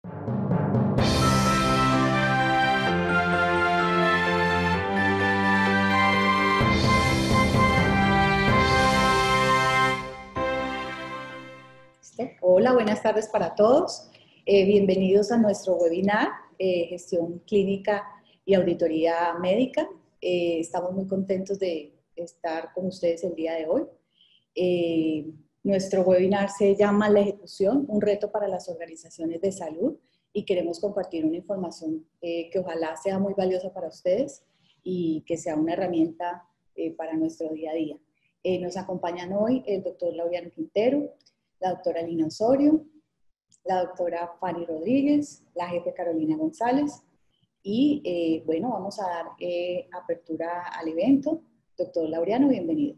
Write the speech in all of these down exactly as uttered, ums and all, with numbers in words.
Hola, buenas tardes para todos. Eh, bienvenidos a nuestro webinar, eh, Gestión Clínica y Auditoría Médica. Eh, estamos muy contentos de estar con ustedes el día de hoy. Eh, nuestro webinar se llama La Ejecución, un reto para las organizaciones de salud, y queremos compartir una información eh, que ojalá sea muy valiosa para ustedes y que sea una herramienta eh, para nuestro día a día. Eh, nos acompañan hoy el doctor Laureano Quintero, la doctora Lina Osorio, la doctora Fanny Rodríguez, la jefe Carolina González, y eh, bueno, vamos a dar eh, apertura al evento. Doctor Laureano, bienvenido.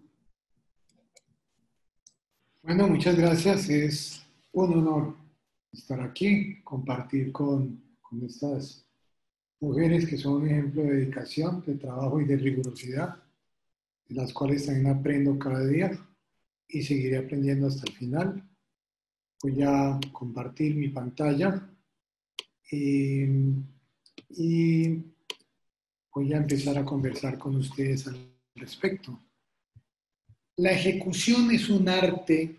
Bueno, muchas gracias. Es un honor estar aquí, compartir con, con estas mujeres que son un ejemplo de dedicación, de trabajo y de rigurosidad, de las cuales también aprendo cada día y seguiré aprendiendo hasta el final. Voy a compartir mi pantalla y, y voy a empezar a conversar con ustedes al respecto. La ejecución es un arte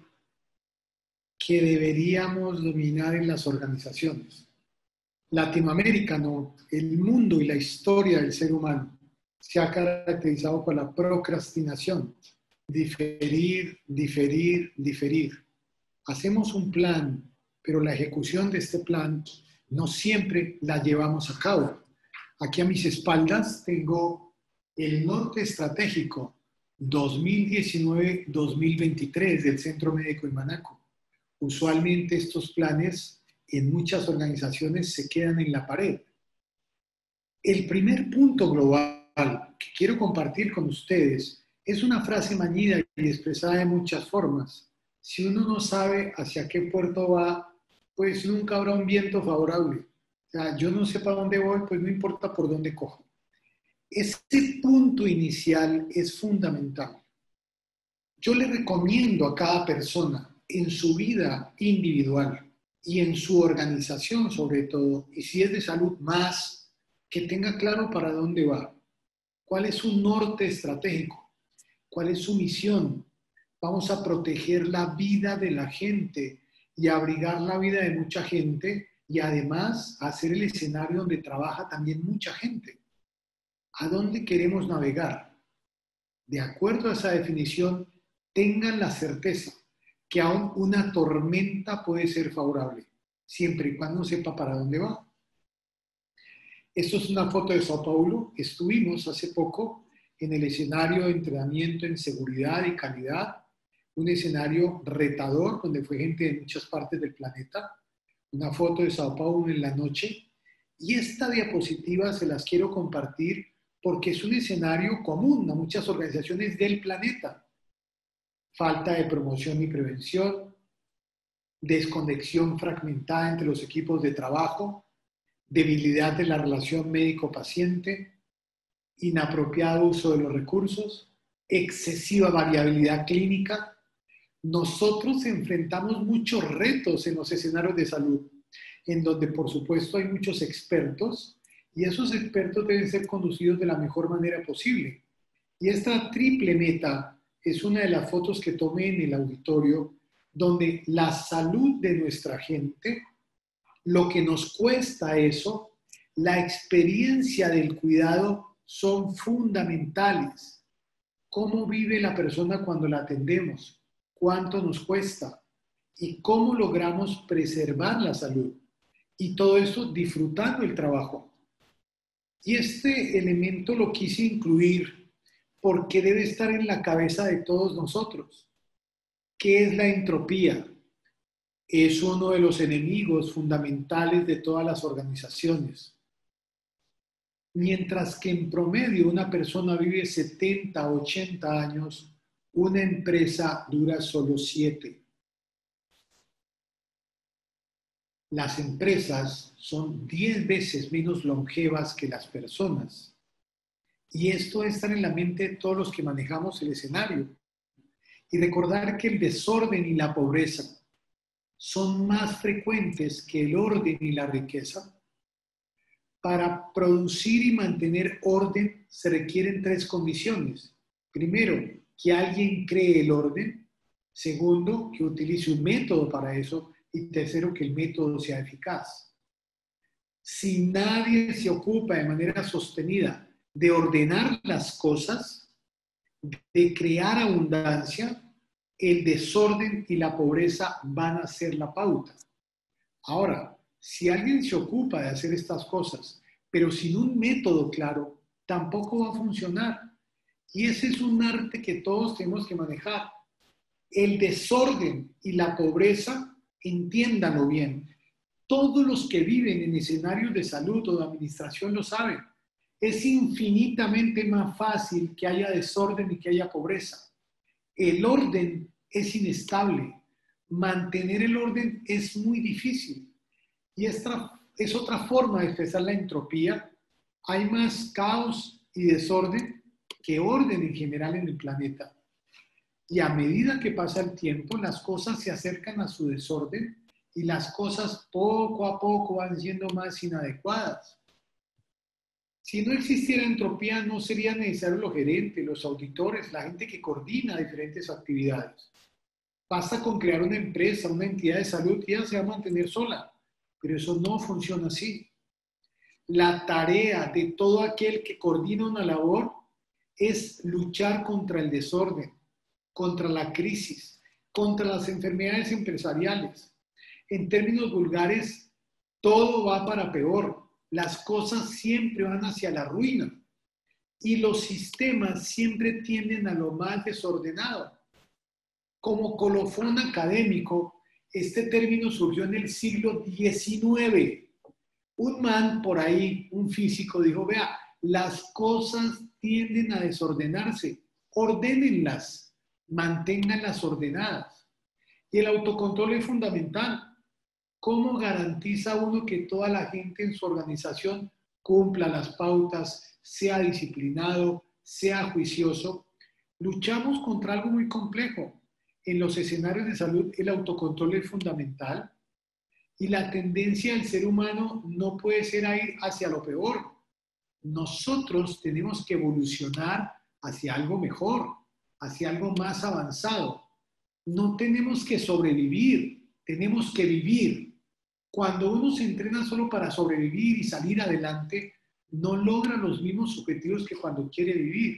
que deberíamos dominar en las organizaciones. Latinoamérica no, el mundo y la historia del ser humano se ha caracterizado por la procrastinación, diferir, diferir, diferir. Hacemos un plan, pero la ejecución de este plan no siempre la llevamos a cabo. Aquí a mis espaldas tengo el norte estratégico dos mil diecinueve dos mil veintitrés del Centro Médico en Manaco. Usualmente estos planes en muchas organizaciones se quedan en la pared. El primer punto global que quiero compartir con ustedes es una frase mañida y expresada de muchas formas. Si uno no sabe hacia qué puerto va, pues nunca habrá un viento favorable. O sea, yo no sé para dónde voy, pues no importa por dónde cojo. Ese punto inicial es fundamental. Yo le recomiendo a cada persona en su vida individual y en su organización sobre todo, y si es de salud más, que tenga claro para dónde va, cuál es su norte estratégico, cuál es su misión. Vamos a proteger la vida de la gente y abrigar la vida de mucha gente y además hacer el escenario donde trabaja también mucha gente. ¿A dónde queremos navegar? De acuerdo a esa definición, tengan la certeza que aún una tormenta puede ser favorable, siempre y cuando sepa para dónde va. Esto es una foto de Sao Paulo. Estuvimos hace poco en el escenario de entrenamiento en seguridad y calidad, un escenario retador donde fue gente de muchas partes del planeta. Una foto de Sao Paulo en la noche. Y esta diapositiva se las quiero compartir porque es un escenario común a muchas organizaciones del planeta. Falta de promoción y prevención, desconexión fragmentada entre los equipos de trabajo, debilidad de la relación médico-paciente, inapropiado uso de los recursos, excesiva variabilidad clínica. Nosotros enfrentamos muchos retos en los escenarios de salud, en donde por supuesto hay muchos expertos y esos expertos deben ser conducidos de la mejor manera posible. Y esta triple meta es una de las fotos que tomé en el auditorio, donde la salud de nuestra gente, lo que nos cuesta eso, la experiencia del cuidado son fundamentales. ¿Cómo vive la persona cuando la atendemos? ¿Cuánto nos cuesta? ¿Y cómo logramos preservar la salud? Y todo eso disfrutando el trabajo. Y este elemento lo quise incluir porque debe estar en la cabeza de todos nosotros. ¿Qué es la entropía? Es uno de los enemigos fundamentales de todas las organizaciones. Mientras que en promedio una persona vive setenta, ochenta años, una empresa dura solo siete. Las empresas son diez veces menos longevas que las personas. Y esto debe estar en la mente de todos los que manejamos el escenario. Y recordar que el desorden y la pobreza son más frecuentes que el orden y la riqueza? Para producir y mantener orden se requieren tres condiciones. Primero, que alguien cree el orden. Segundo, que utilice un método para eso. Y tercero, que el método sea eficaz. Si nadie se ocupa de manera sostenida de ordenar las cosas, de crear abundancia, el desorden y la pobreza van a ser la pauta. Ahora, si alguien se ocupa de hacer estas cosas, pero sin un método claro, tampoco va a funcionar. Y ese es un arte que todos tenemos que manejar. El desorden y la pobreza, entiéndanlo bien, todos los que viven en escenarios de salud o de administración lo saben. Es infinitamente más fácil que haya desorden y que haya pobreza. El orden es inestable. Mantener el orden es muy difícil. Y esta es otra forma de expresar la entropía. Hay más caos y desorden que orden en general en el planeta. Y a medida que pasa el tiempo, las cosas se acercan a su desorden y las cosas poco a poco van siendo más inadecuadas. Si no existiera entropía, no serían necesarios los gerentes, los auditores, la gente que coordina diferentes actividades. Basta con crear una empresa, una entidad de salud y ella se va a mantener sola. Pero eso no funciona así. La tarea de todo aquel que coordina una labor es luchar contra el desorden, contra la crisis, contra las enfermedades empresariales. En términos vulgares, todo va para peor. Las cosas siempre van hacia la ruina y los sistemas siempre tienden a lo más desordenado. Como colofón académico, este término surgió en el siglo diecinueve. Un man por ahí, un físico, dijo, vea, las cosas tienden a desordenarse, ordénenlas, manténganlas ordenadas. Y el autocontrol es fundamental. ¿Cómo garantiza uno que toda la gente en su organización cumpla las pautas, sea disciplinado, sea juicioso? Luchamos contra algo muy complejo. En los escenarios de salud el autocontrol es fundamental y la tendencia del ser humano no puede ser a ir hacia lo peor. Nosotros tenemos que evolucionar hacia algo mejor, hacia algo más avanzado. No tenemos que sobrevivir, tenemos que vivir. Cuando uno se entrena solo para sobrevivir y salir adelante, no logra los mismos objetivos que cuando quiere vivir.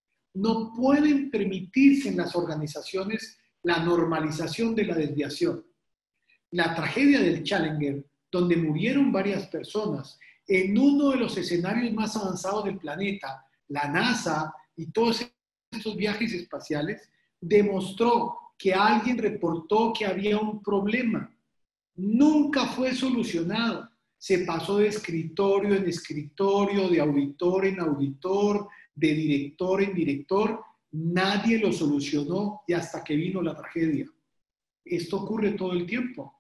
No pueden permitirse en las organizaciones la normalización de la desviación. La tragedia del Challenger, donde murieron varias personas, en uno de los escenarios más avanzados del planeta, la NASA y todos estos viajes espaciales, demostró que alguien reportó que había un problema. Nunca fue solucionado. Se pasó de escritorio en escritorio, de auditor en auditor, de director en director. Nadie lo solucionó y hasta que vino la tragedia. Esto ocurre todo el tiempo.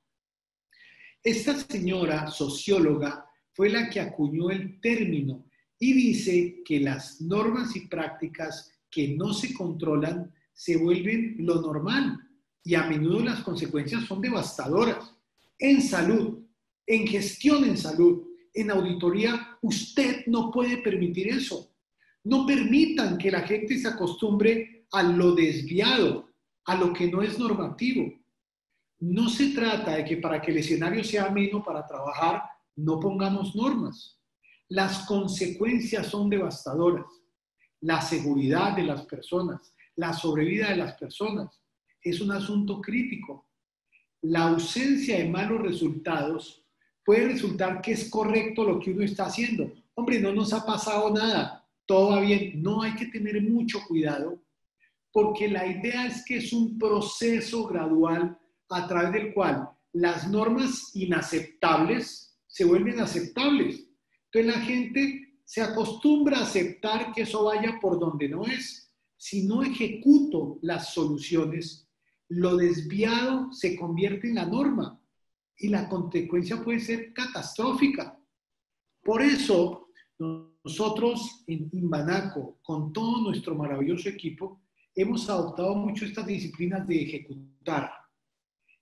Esta señora socióloga fue la que acuñó el término y dice que las normas y prácticas que no se controlan se vuelven lo normal y a menudo las consecuencias son devastadoras. En salud, en gestión en salud, en auditoría, usted no puede permitir eso. No permitan que la gente se acostumbre a lo desviado, a lo que no es normativo. No se trata de que para que el escenario sea ameno para trabajar, no pongamos normas. Las consecuencias son devastadoras. La seguridad de las personas, la sobrevida de las personas, es un asunto crítico. La ausencia de malos resultados puede resultar que es correcto lo que uno está haciendo. Hombre, no nos ha pasado nada, todo va bien. No, hay que tener mucho cuidado porque la idea es que es un proceso gradual a través del cual las normas inaceptables se vuelven aceptables. Entonces la gente se acostumbra a aceptar que eso vaya por donde no es. Si no ejecuto las soluciones, lo desviado se convierte en la norma y la consecuencia puede ser catastrófica. Por eso, nosotros en Inbanaco, con todo nuestro maravilloso equipo, hemos adoptado mucho estas disciplinas de ejecutar.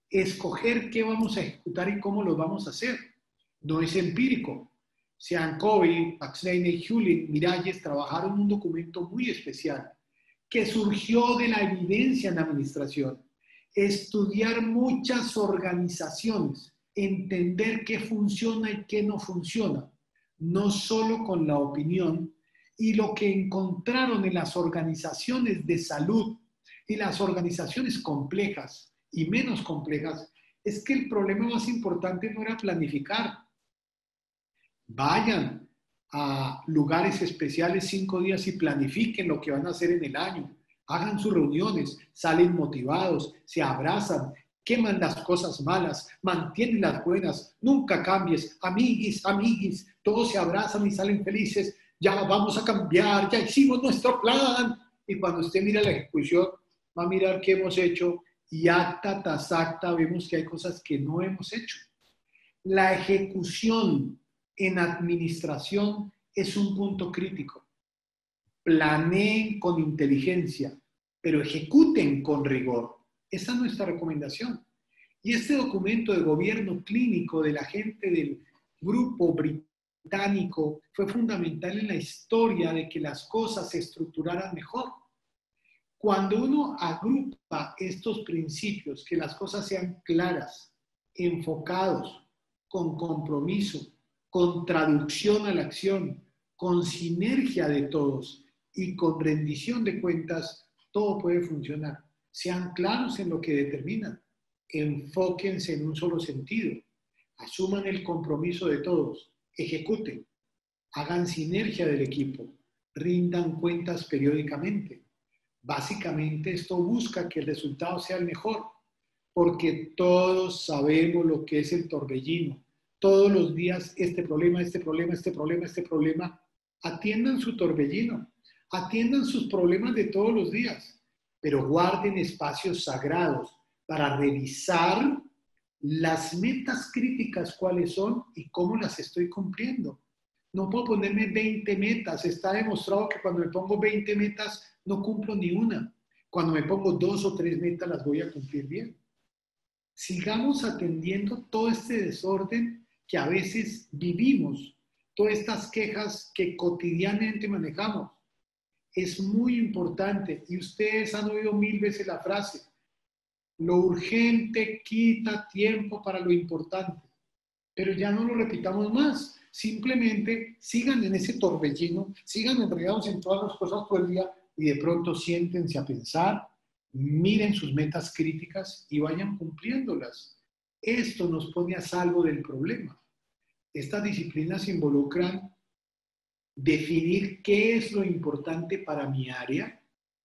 escoger qué vamos a ejecutar y cómo lo vamos a hacer. No es empírico. Sean Covey, Paxley y Hewlett, Miralles trabajaron un documento muy especial que surgió de la evidencia en administración. Estudiar muchas organizaciones, entender qué funciona y qué no funciona, no solo con la opinión, y lo que encontraron en las organizaciones de salud y las organizaciones complejas y menos complejas es que el problema más importante no era planificar. Vayan a lugares especiales cinco días y planifiquen lo que van a hacer en el año. Hagan sus reuniones, salen motivados, se abrazan, queman las cosas malas, mantienen las buenas, nunca cambies, amiguis, amiguis, todos se abrazan y salen felices, ya vamos a cambiar, ya hicimos nuestro plan. Y cuando usted mira la ejecución, va a mirar qué hemos hecho y acta tras acta vemos que hay cosas que no hemos hecho. La ejecución en administración es un punto crítico. Planeen con inteligencia, pero ejecuten con rigor. Esa es nuestra recomendación. Y este documento de gobierno clínico de la gente del grupo británico fue fundamental en la historia de que las cosas se estructuraran mejor. Cuando uno agrupa estos principios, que las cosas sean claras, enfocados, con compromiso, con traducción a la acción, con sinergia de todos y con rendición de cuentas, todo puede funcionar. Sean claros en lo que determinan. Enfóquense en un solo sentido. Asuman el compromiso de todos. Ejecuten. Hagan sinergia del equipo. Rindan cuentas periódicamente. Básicamente esto busca que el resultado sea el mejor, porque todos sabemos lo que es el torbellino. Todos los días este problema, este problema, este problema, este problema. Atiendan su torbellino. Atiendan sus problemas de todos los días, pero guarden espacios sagrados para revisar las metas críticas, cuáles son y cómo las estoy cumpliendo. No puedo ponerme veinte metas. Está demostrado que cuando me pongo veinte metas, no cumplo ni una. Cuando me pongo dos o tres metas, las voy a cumplir bien. Sigamos atendiendo todo este desorden que a veces vivimos, todas estas quejas que cotidianamente manejamos. Es muy importante, y ustedes han oído mil veces la frase, lo urgente quita tiempo para lo importante, pero ya no lo repitamos más, simplemente sigan en ese torbellino, sigan enredados en todas las cosas todo el día y de pronto siéntense a pensar, miren sus metas críticas y vayan cumpliéndolas. Esto nos pone a salvo del problema. Estas disciplinas involucran definir qué es lo importante para mi área.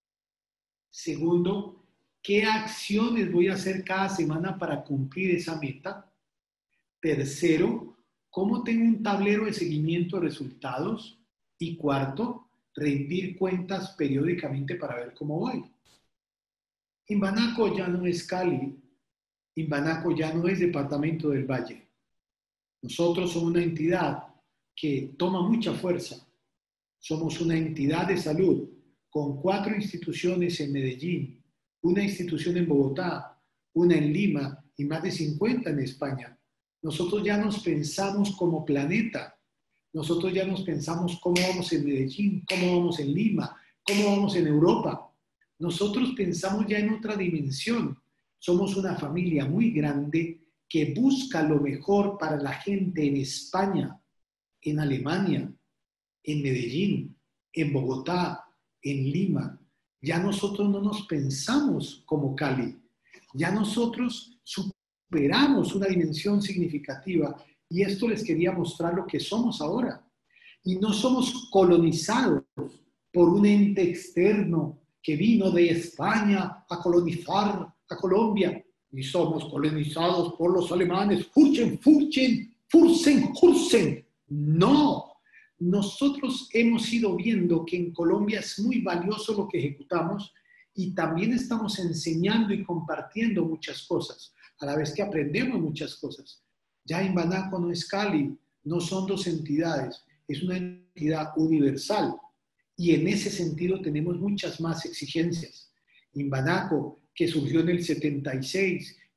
Segundo, qué acciones voy a hacer cada semana para cumplir esa meta. Tercero, cómo tengo un tablero de seguimiento de resultados. Y cuarto, rendir cuentas periódicamente para ver cómo voy. Imbanaco ya no es Cali. Imbanaco ya no es Departamento del Valle. Nosotros somos una entidad que toma mucha fuerza. Somos una entidad de salud con cuatro instituciones en Medellín, una institución en Bogotá, una en Lima y más de cincuenta en España. Nosotros ya nos pensamos como planeta. Nosotros ya nos pensamos cómo vamos en Medellín, cómo vamos en Lima, cómo vamos en Europa. Nosotros pensamos ya en otra dimensión. Somos una familia muy grande que busca lo mejor para la gente en España, en Alemania, en Medellín, en Bogotá, en Lima. Ya nosotros no nos pensamos como Cali. Ya nosotros superamos una dimensión significativa y esto les quería mostrar lo que somos ahora. Y no somos colonizados por un ente externo que vino de España a colonizar a Colombia. Y somos colonizados por los alemanes. Furchen, furchen, fursen, fursen. No. Nosotros hemos ido viendo que en Colombia es muy valioso lo que ejecutamos y también estamos enseñando y compartiendo muchas cosas, a la vez que aprendemos muchas cosas. Ya Imbanaco no es Cali, no son dos entidades, es una entidad universal y en ese sentido tenemos muchas más exigencias. Imbanaco, que surgió en el setenta y seis,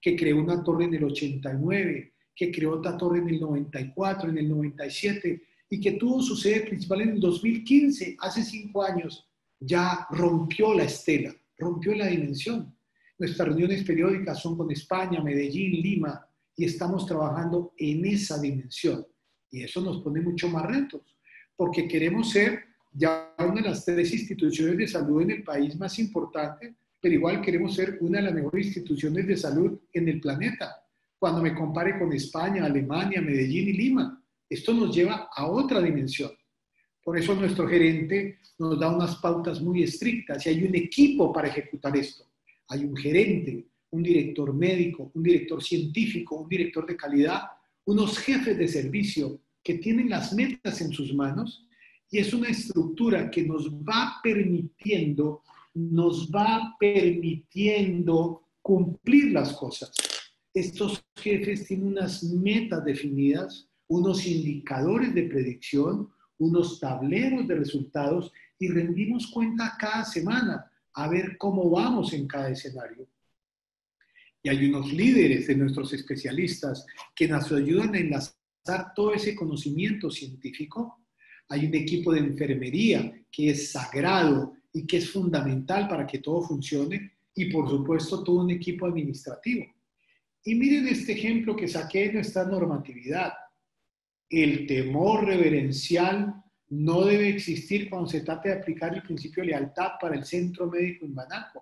que creó una torre en el ochenta y nueve, que creó otra torre en el noventa y cuatro, en el noventa y siete, y que tuvo su sede principal en el dos mil quince, hace cinco años, ya rompió la estela, rompió la dimensión. Nuestras reuniones periódicas son con España, Medellín, Lima, y estamos trabajando en esa dimensión. Y eso nos pone mucho más retos, porque queremos ser ya una de las tres instituciones de salud en el país más importante, pero igual queremos ser una de las mejores instituciones de salud en el planeta. Cuando me compare con España, Alemania, Medellín y Lima, esto nos lleva a otra dimensión. Por eso nuestro gerente nos da unas pautas muy estrictas y hay un equipo para ejecutar esto. Hay un gerente, un director médico, un director científico, un director de calidad, unos jefes de servicio que tienen las metas en sus manos y es una estructura que nos va permitiendo, nos va permitiendo cumplir las cosas. Estos jefes tienen unas metas definidas, unos indicadores de predicción, unos tableros de resultados y rendimos cuenta cada semana a ver cómo vamos en cada escenario. Y hay unos líderes de nuestros especialistas que nos ayudan a enlazar todo ese conocimiento científico. Hay un equipo de enfermería que es sagrado y que es fundamental para que todo funcione. Y por supuesto todo un equipo administrativo. Y miren este ejemplo que saqué de nuestra normatividad. El temor reverencial no debe existir cuando se trata de aplicar el principio de lealtad para el Centro Médico Imbanaco.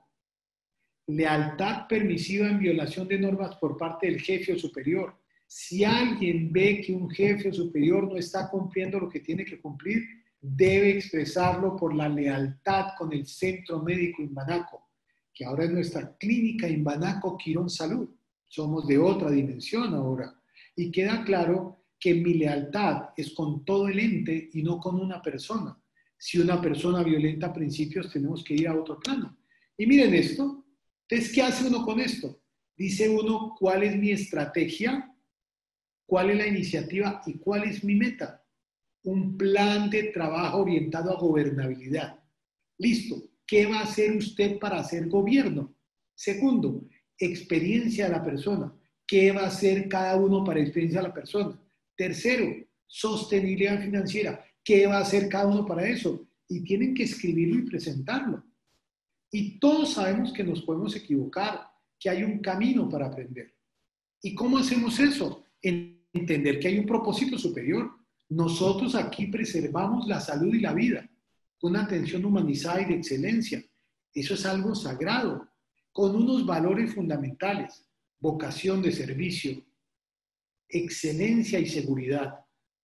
Lealtad permisiva en violación de normas por parte del jefe o superior. Si alguien ve que un jefe o superior no está cumpliendo lo que tiene que cumplir, debe expresarlo por la lealtad con el Centro Médico Imbanaco, que ahora es nuestra clínica Imbanaco Quirón Salud. Somos de otra dimensión ahora. Y queda claro que mi lealtad es con todo el ente y no con una persona. Si una persona violenta principios, tenemos que ir a otro plano. Y miren esto. Entonces, ¿qué hace uno con esto? Dice uno, ¿cuál es mi estrategia? ¿Cuál es la iniciativa? ¿Y cuál es mi meta? Un plan de trabajo orientado a gobernabilidad. Listo. ¿Qué va a hacer usted para hacer gobierno? Segundo, experiencia de la persona. ¿Qué va a hacer cada uno para experiencia de la persona? Tercero, sostenibilidad financiera. ¿Qué va a hacer cada uno para eso? Y tienen que escribirlo y presentarlo. Y todos sabemos que nos podemos equivocar, que hay un camino para aprender. ¿Y cómo hacemos eso? Entender que hay un propósito superior. Nosotros aquí preservamos la salud y la vida con una atención humanizada y de excelencia. Eso es algo sagrado, con unos valores fundamentales: vocación de servicio, excelencia y seguridad,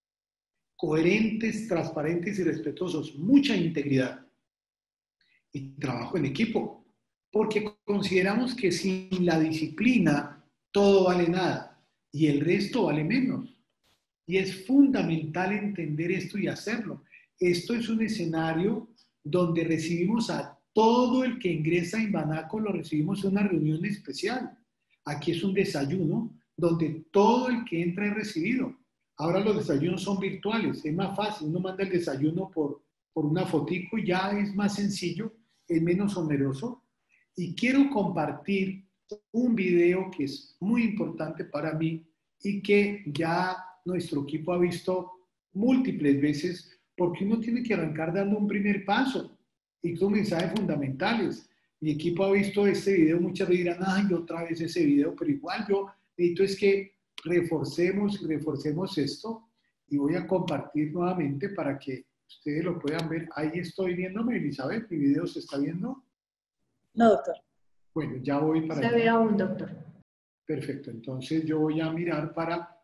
coherentes, transparentes y respetuosos, mucha integridad y trabajo en equipo, porque consideramos que sin la disciplina todo vale nada y el resto vale menos. Y es fundamental entender esto y hacerlo. Esto es un escenario donde recibimos a todo el que ingresa a Imbanaco, lo recibimos en una reunión especial. Aquí es un desayuno donde todo el que entra es recibido. Ahora los desayunos son virtuales, es más fácil, uno manda el desayuno por, por una fotico y ya es más sencillo, es menos oneroso. Y quiero compartir un video que es muy importante para mí y que ya nuestro equipo ha visto múltiples veces, porque uno tiene que arrancar dando un primer paso y con mensajes fundamentales. Mi equipo ha visto este video, muchas veces dirán, ay, otra vez ese video, pero igual yo necesito es que reforcemos y reforcemos esto y voy a compartir nuevamente para que ustedes lo puedan ver. Ahí estoy viéndome, Elizabeth, ¿mi video se está viendo? No, doctor. Bueno, ya voy para Se allá. ve aún, doctor. Perfecto, entonces yo voy a mirar para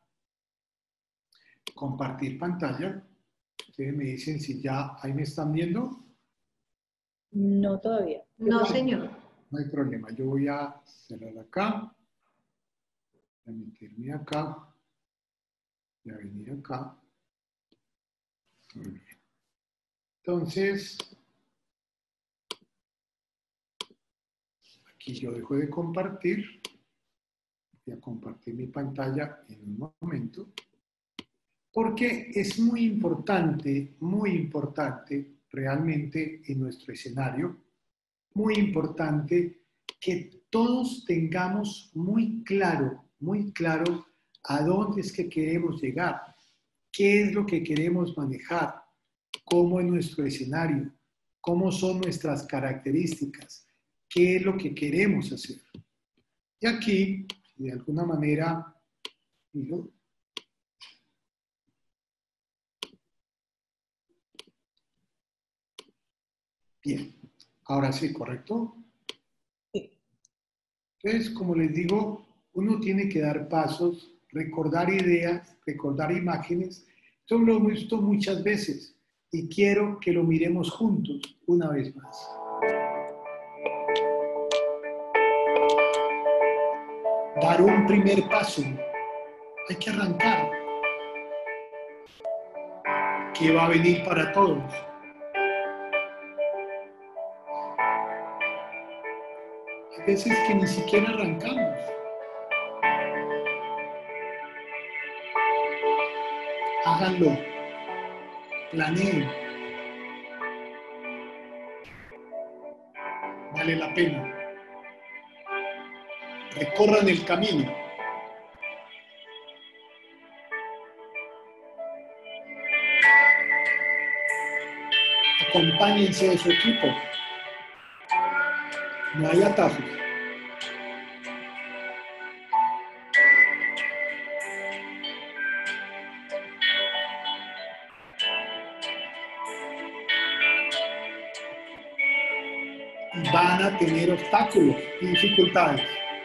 compartir pantalla. Ustedes me dicen si ya ahí me están viendo. No todavía. No, señor. No hay problema, yo voy a cerrar acá, a meterme acá, y a venir acá. Muy bien. Entonces, aquí yo dejo de compartir. Voy a compartir mi pantalla en un momento. Porque es muy importante, muy importante realmente en nuestro escenario, muy importante que todos tengamos muy claro, muy claro a dónde es que queremos llegar, qué es lo que queremos manejar, cómo es nuestro escenario, cómo son nuestras características, qué es lo que queremos hacer. Y aquí, de alguna manera, digo, bien, ahora sí, ¿correcto? Sí. Entonces, como les digo, uno tiene que dar pasos, recordar ideas, recordar imágenes. Esto lo hemos visto muchas veces y quiero que lo miremos juntos una vez más. Dar un primer paso. Hay que arrancar. ¿Qué va a venir para todos? Hay veces que ni siquiera arrancamos. Háganlo. Planeen. Vale la pena. Recorran el camino. Acompáñense de su equipo. No hay atajos. Van a tener obstáculos y dificultades.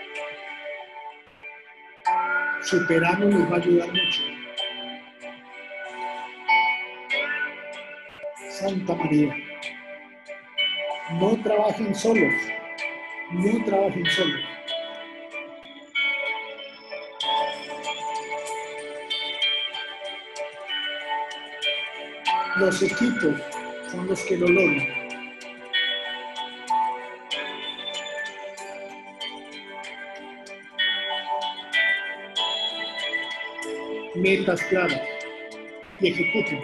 Superarlos les va a ayudar mucho. Santa María. No trabajen solos. No trabajen solos. Los equipos son los que lo logran. Metas claras y ejecuten.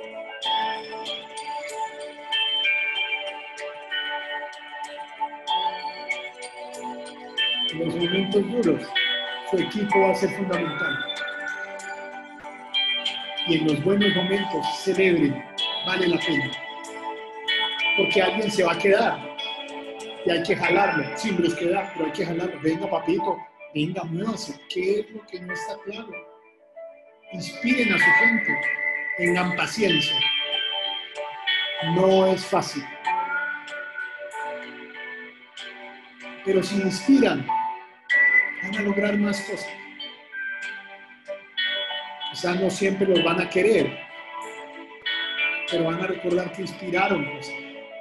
En los momentos duros, su equipo va a ser fundamental. Y en los buenos momentos, celebren, vale la pena. Porque alguien se va a quedar y hay que jalarlo, sin brusquedad, pero hay que jalarlo. Venga, papito, venga, muévase. ¿Qué es lo que no está claro? Inspiren a su gente, tengan paciencia. No es fácil. Pero si inspiran, van a lograr más cosas. Quizás no siempre los van a querer, pero van a recordar que inspiraron cosas.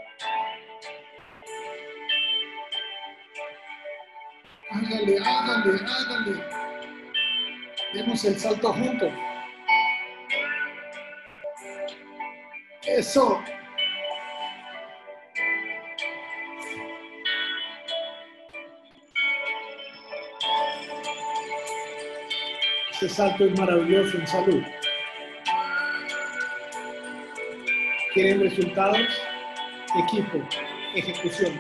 Hágale, hágale, hágale. Demos el salto juntos. Eso. Ese salto es maravilloso en salud. ¿Quieren resultados? Equipo, ejecución.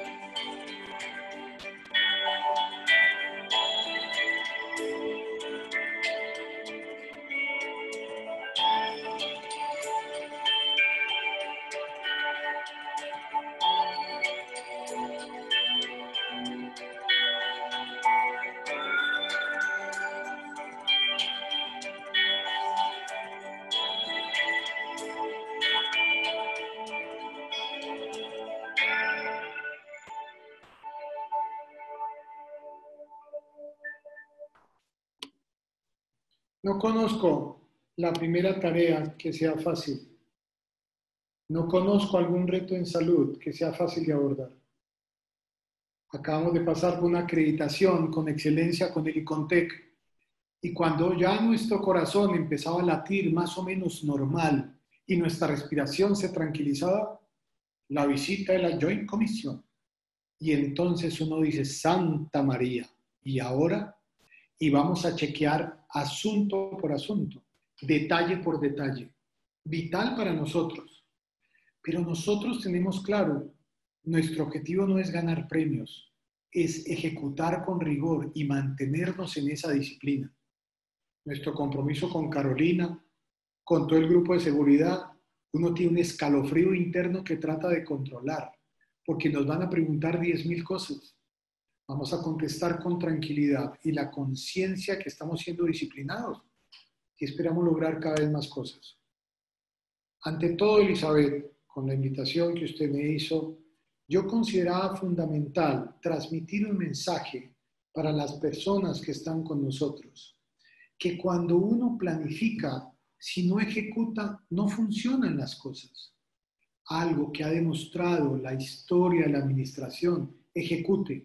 No conozco la primera tarea que sea fácil. No conozco algún reto en salud que sea fácil de abordar. Acabamos de pasar por una acreditación con excelencia con el ICONTEC y cuando ya nuestro corazón empezaba a latir más o menos normal y nuestra respiración se tranquilizaba, la visita de la Joint Commission. Y entonces uno dice, Santa María, ¿y ahora? Y vamos a chequear asunto por asunto, detalle por detalle, vital para nosotros. Pero nosotros tenemos claro, nuestro objetivo no es ganar premios, es ejecutar con rigor y mantenernos en esa disciplina. Nuestro compromiso con Carolina, con todo el grupo de seguridad, uno tiene un escalofrío interno que trata de controlar, porque nos van a preguntar diez mil cosas. Vamos a contestar con tranquilidad y la conciencia que estamos siendo disciplinados y esperamos lograr cada vez más cosas. Ante todo, Elizabeth, con la invitación que usted me hizo, yo consideraba fundamental transmitir un mensaje para las personas que están con nosotros, que cuando uno planifica, si no ejecuta, no funcionan las cosas. Algo que ha demostrado la historia de la administración, ejecute.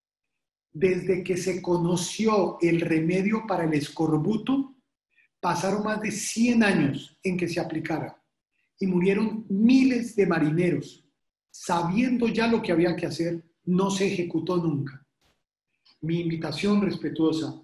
Desde que se conoció el remedio para el escorbuto, pasaron más de cien años en que se aplicara y murieron miles de marineros. Sabiendo ya lo que había que hacer, no se ejecutó nunca. Mi invitación respetuosa,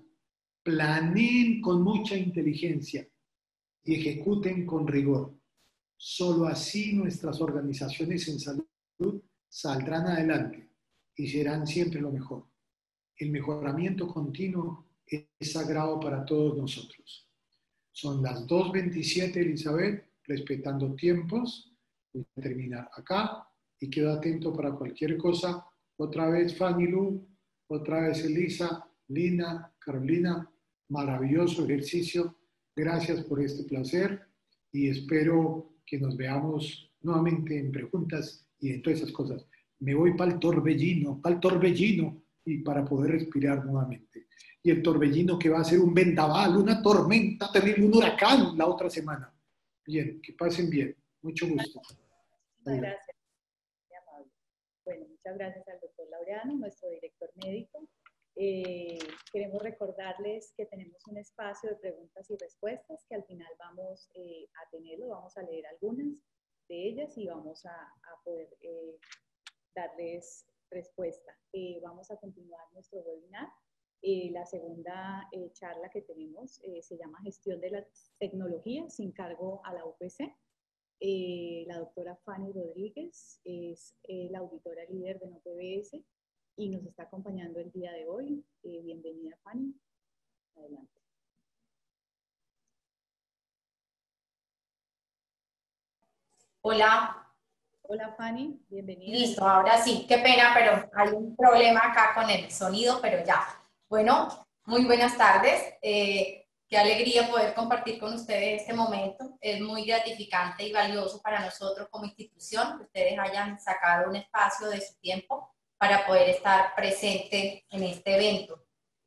planeen con mucha inteligencia y ejecuten con rigor. Solo así nuestras organizaciones en salud saldrán adelante y serán siempre lo mejor. El mejoramiento continuo es sagrado para todos nosotros. Son las dos veintisiete, Elizabeth, respetando tiempos. Voy a terminar acá y quedo atento para cualquier cosa. Otra vez Fanny Lu, otra vez Elisa, Lina, Carolina, maravilloso ejercicio. Gracias por este placer y espero que nos veamos nuevamente en preguntas y en todas esas cosas. Me voy para el torbellino, para el torbellino y para poder respirar nuevamente. Y el torbellino que va a ser un vendaval, una tormenta terrible, un huracán la otra semana. Bien, que pasen bien. Mucho gusto. Muchas gracias. Muy amable. Bueno, muchas gracias al doctor Laureano, nuestro director médico. Eh, queremos recordarles que tenemos un espacio de preguntas y respuestas que al final vamos eh, a tenerlo, vamos a leer algunas de ellas y vamos a, a poder eh, darles respuesta. Eh, vamos a continuar nuestro webinar. Eh, la segunda eh, charla que tenemos eh, se llama Gestión de las Tecnologías sin cargo a la U P C. Eh, la doctora Fanny Rodríguez es eh, la auditora líder de N O P B S y nos está acompañando el día de hoy. Eh, bienvenida, Fanny. Adelante. Hola. Hola, Fanny. Bienvenida. Listo, ahora sí. Qué pena, pero hay un problema acá con el sonido, pero ya. Bueno, muy buenas tardes. Eh, qué alegría poder compartir con ustedes este momento. Es muy gratificante y valioso para nosotros como institución que ustedes hayan sacado un espacio de su tiempo para poder estar presente en este evento.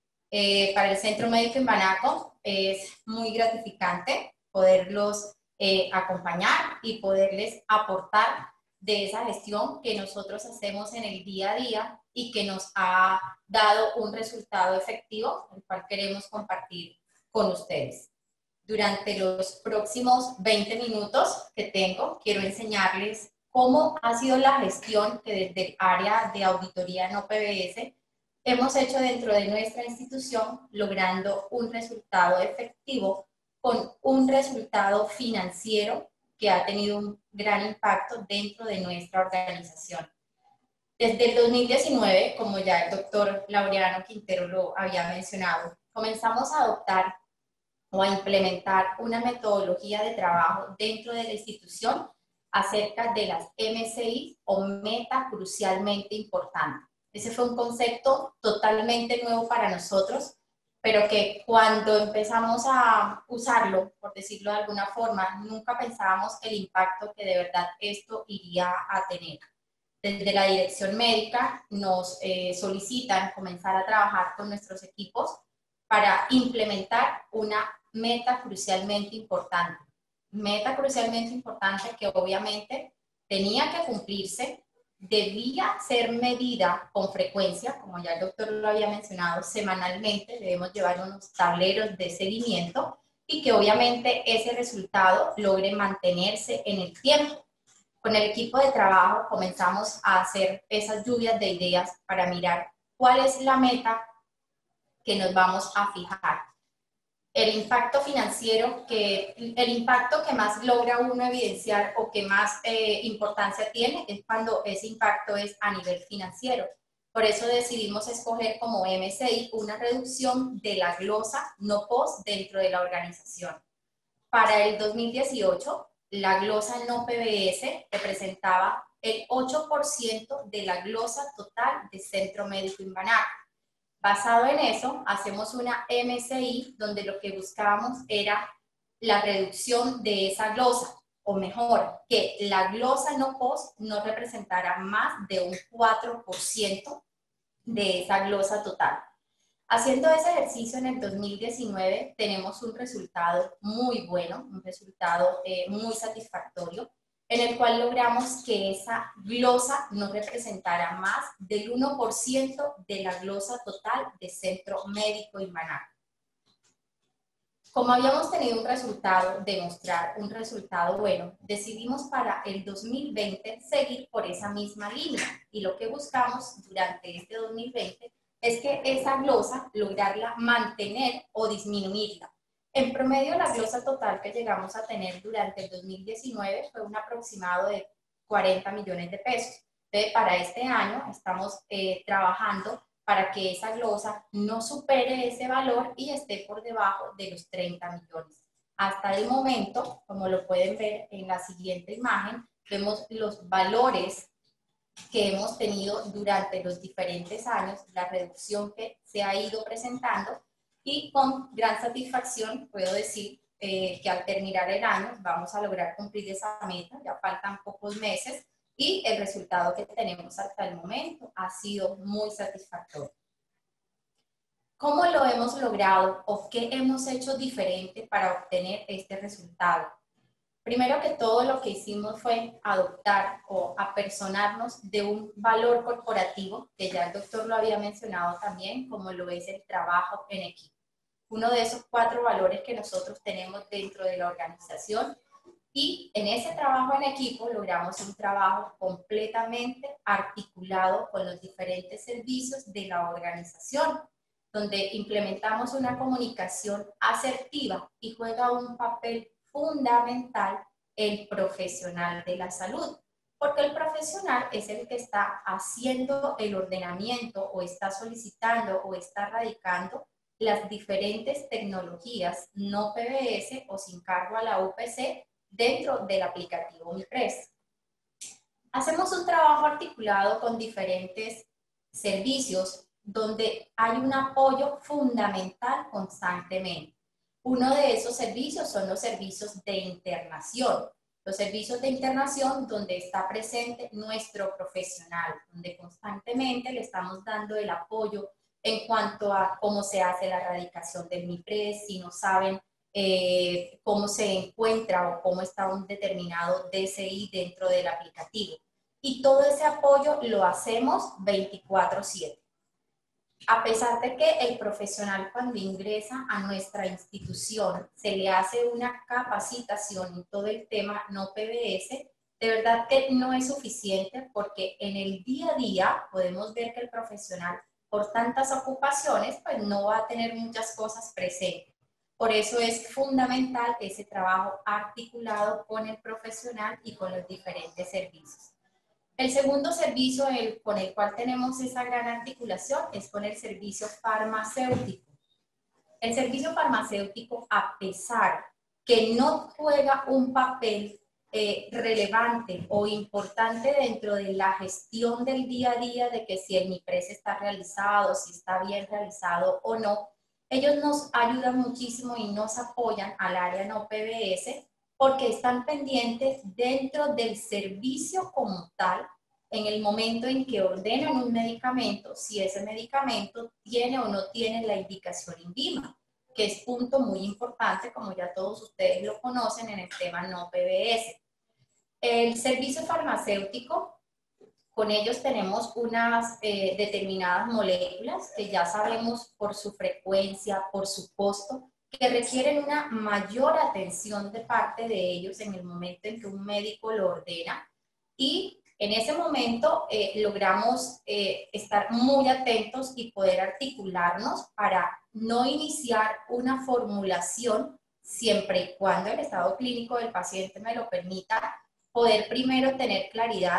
Eh, para el Centro Médico Imbanaco es muy gratificante poderlos eh, acompañar y poderles aportar de esa gestión que nosotros hacemos en el día a día y que nos ha dado un resultado efectivo, el cual queremos compartir con ustedes. Durante los próximos veinte minutos que tengo, quiero enseñarles cómo ha sido la gestión que desde el área de auditoría en O P B S hemos hecho dentro de nuestra institución, logrando un resultado efectivo con un resultado financiero que ha tenido un gran impacto dentro de nuestra organización. Desde el dos mil diecinueve, como ya el doctor Laureano Quintero lo había mencionado, comenzamos a adoptar o a implementar una metodología de trabajo dentro de la institución acerca de las M C I o meta crucialmente importante. Ese fue un concepto totalmente nuevo para nosotros, pero que cuando empezamos a usarlo, por decirlo de alguna forma, nunca pensábamos el impacto que de verdad esto iría a tener. Desde la dirección médica nos eh, solicitan comenzar a trabajar con nuestros equipos para implementar una meta crucialmente importante. Meta crucialmente importante que obviamente tenía que cumplirse, debía ser medida con frecuencia, como ya el doctor lo había mencionado, semanalmente debemos llevar unos tableros de seguimiento y que obviamente ese resultado logre mantenerse en el tiempo. Con el equipo de trabajo comenzamos a hacer esas lluvias de ideas para mirar cuál es la meta que nos vamos a fijar. El impacto financiero, que, el impacto que más logra uno evidenciar o que más eh, importancia tiene es cuando ese impacto es a nivel financiero. Por eso decidimos escoger como M S I una reducción de la glosa no POS dentro de la organización. Para el dos mil dieciocho, la glosa no P B S representaba el ocho por ciento de la glosa total de Centro Médico Imbanaco. Basado en eso, hacemos una M S I donde lo que buscábamos era la reducción de esa glosa, o mejor, que la glosa no POS no representara más de un cuatro por ciento de esa glosa total. Haciendo ese ejercicio en el dos mil diecinueve tenemos un resultado muy bueno, un resultado eh, muy satisfactorio, en el cual logramos que esa glosa no representara más del uno por ciento de la glosa total de Centro Médico Imbanaco. Como habíamos tenido un resultado, demostrar un resultado bueno, decidimos para el dos mil veinte seguir por esa misma línea y lo que buscamos durante este dos mil veinte es que esa glosa lograrla mantener o disminuirla. En promedio, la glosa total que llegamos a tener durante el dos mil diecinueve fue un aproximado de cuarenta millones de pesos. Entonces, para este año estamos eh, trabajando para que esa glosa no supere ese valor y esté por debajo de los treinta millones. Hasta el momento, como lo pueden ver en la siguiente imagen, vemos los valores que hemos tenido durante los diferentes años, la reducción que se ha ido presentando y con gran satisfacción puedo decir eh, que al terminar el año vamos a lograr cumplir esa meta, ya faltan pocos meses y el resultado que tenemos hasta el momento ha sido muy satisfactorio. ¿Cómo lo hemos logrado o qué hemos hecho diferente para obtener este resultado? Primero que todo, lo que hicimos fue adoptar o apersonarnos de un valor corporativo, que ya el doctor lo había mencionado también, como lo es el trabajo en equipo. Uno de esos cuatro valores que nosotros tenemos dentro de la organización, y en ese trabajo en equipo logramos un trabajo completamente articulado con los diferentes servicios de la organización, donde implementamos una comunicación asertiva y juega un papel fundamental el profesional de la salud, porque el profesional es el que está haciendo el ordenamiento o está solicitando o está radicando las diferentes tecnologías no P B S o sin cargo a la U P C dentro del aplicativo MiPres. Hacemos un trabajo articulado con diferentes servicios donde hay un apoyo fundamental constantemente. Uno de esos servicios son los servicios de internación. Los servicios de internación donde está presente nuestro profesional, donde constantemente le estamos dando el apoyo en cuanto a cómo se hace la erradicación del MiPres, si no saben eh, cómo se encuentra o cómo está un determinado D C I dentro del aplicativo. Y todo ese apoyo lo hacemos veinticuatro siete. A pesar de que el profesional cuando ingresa a nuestra institución se le hace una capacitación en todo el tema no P B S, de verdad que no es suficiente porque en el día a día podemos ver que el profesional por tantas ocupaciones pues no va a tener muchas cosas presentes. Por eso es fundamental ese trabajo articulado con el profesional y con los diferentes servicios. El segundo servicio el, con el cual tenemos esa gran articulación es con el servicio farmacéutico. El servicio farmacéutico, a pesar que no juega un papel eh, relevante o importante dentro de la gestión del día a día de que si el MiPres está realizado, si está bien realizado o no, ellos nos ayudan muchísimo y nos apoyan al área no P B S porque están pendientes dentro del servicio como tal, en el momento en que ordenan un medicamento, si ese medicamento tiene o no tiene la indicación INVIMA, que es punto muy importante, como ya todos ustedes lo conocen en el tema no P B S. El servicio farmacéutico, con ellos tenemos unas eh, determinadas moléculas que ya sabemos por su frecuencia, por su costo, que requieren una mayor atención de parte de ellos en el momento en que un médico lo ordena y en ese momento eh, logramos eh, estar muy atentos y poder articularnos para no iniciar una formulación siempre y cuando el estado clínico del paciente me lo permita, poder primero tener claridad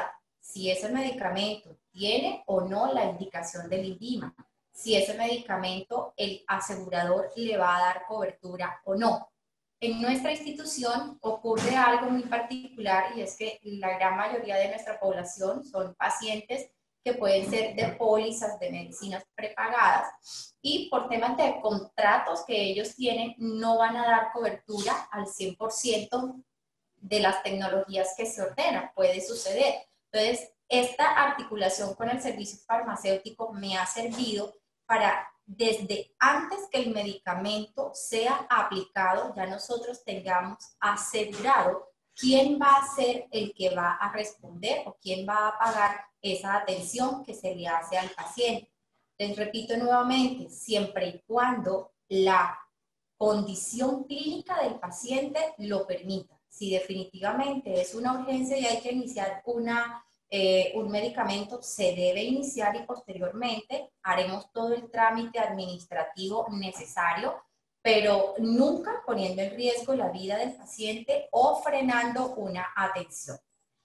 si ese medicamento tiene o no la indicación del INVIMA, si ese medicamento el asegurador le va a dar cobertura o no. En nuestra institución ocurre algo muy particular y es que la gran mayoría de nuestra población son pacientes que pueden ser de pólizas de medicinas prepagadas y por temas de contratos que ellos tienen no van a dar cobertura al cien por ciento de las tecnologías que se ordenan. Puede suceder. Entonces, esta articulación con el servicio farmacéutico me ha servido para, desde antes que el medicamento sea aplicado, ya nosotros tengamos asegurado quién va a ser el que va a responder o quién va a pagar esa atención que se le hace al paciente. Les repito nuevamente, siempre y cuando la condición clínica del paciente lo permita. Si definitivamente es una urgencia y hay que iniciar una, eh, un medicamento, se debe iniciar y posteriormente haremos todo el trámite administrativo necesario, pero nunca poniendo en riesgo la vida del paciente o frenando una atención.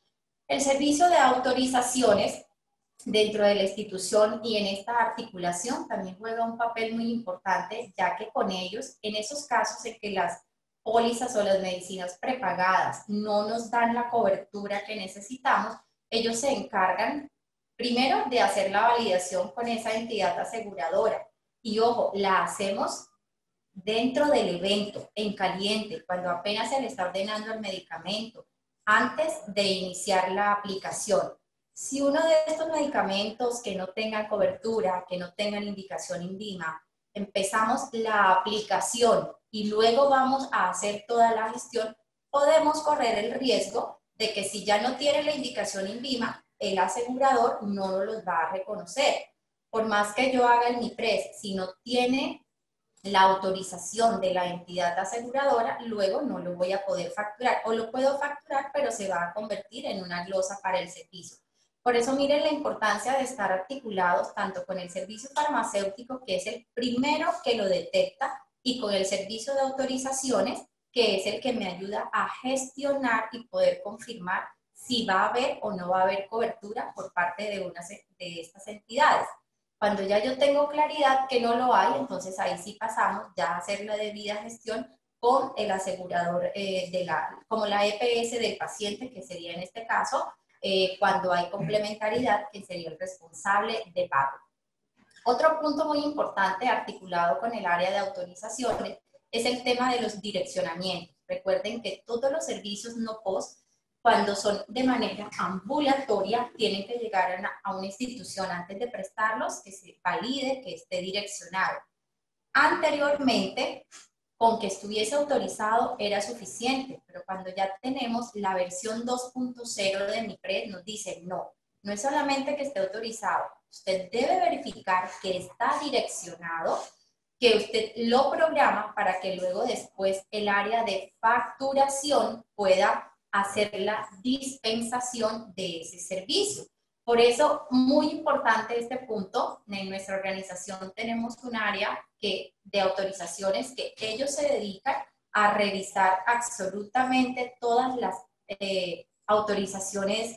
El servicio de autorizaciones dentro de la institución y en esta articulación también juega un papel muy importante, ya que con ellos, en esos casos en que las pólizas o las medicinas prepagadas no nos dan la cobertura que necesitamos, ellos se encargan primero de hacer la validación con esa entidad aseguradora. Y ojo, la hacemos dentro del evento, en caliente, cuando apenas se le está ordenando el medicamento, antes de iniciar la aplicación. Si uno de estos medicamentos que no tengan cobertura, que no tengan indicación INVIMA, empezamos la aplicación y luego vamos a hacer toda la gestión, podemos correr el riesgo de que si ya no tiene la indicación INVIMA, el asegurador no nos los va a reconocer. Por más que yo haga el MIPRES, si no tiene la autorización de la entidad aseguradora, luego no lo voy a poder facturar, o lo puedo facturar, pero se va a convertir en una glosa para el servicio. Por eso miren la importancia de estar articulados tanto con el servicio farmacéutico, que es el primero que lo detecta, y con el servicio de autorizaciones, que es el que me ayuda a gestionar y poder confirmar si va a haber o no va a haber cobertura por parte de, una, de estas entidades. Cuando ya yo tengo claridad que no lo hay, entonces ahí sí pasamos ya a hacer la debida gestión con el asegurador, eh, de la, como la E P S del paciente, que sería en este caso, eh, cuando hay complementariedad, que sería el responsable de pago. Otro punto muy importante articulado con el área de autorizaciones es el tema de los direccionamientos. Recuerden que todos los servicios no post, cuando son de manera ambulatoria, tienen que llegar a una, a una institución antes de prestarlos, que se valide, que esté direccionado. Anteriormente, con que estuviese autorizado era suficiente, pero cuando ya tenemos la versión dos punto cero de MIPRES, nos dice no, no es solamente que esté autorizado, usted debe verificar que está direccionado, que usted lo programa para que luego después el área de facturación pueda hacer la dispensación de ese servicio. Por eso, muy importante este punto. En nuestra organización tenemos un área que, de autorizaciones que ellos se dedican a revisar absolutamente todas las eh, autorizaciones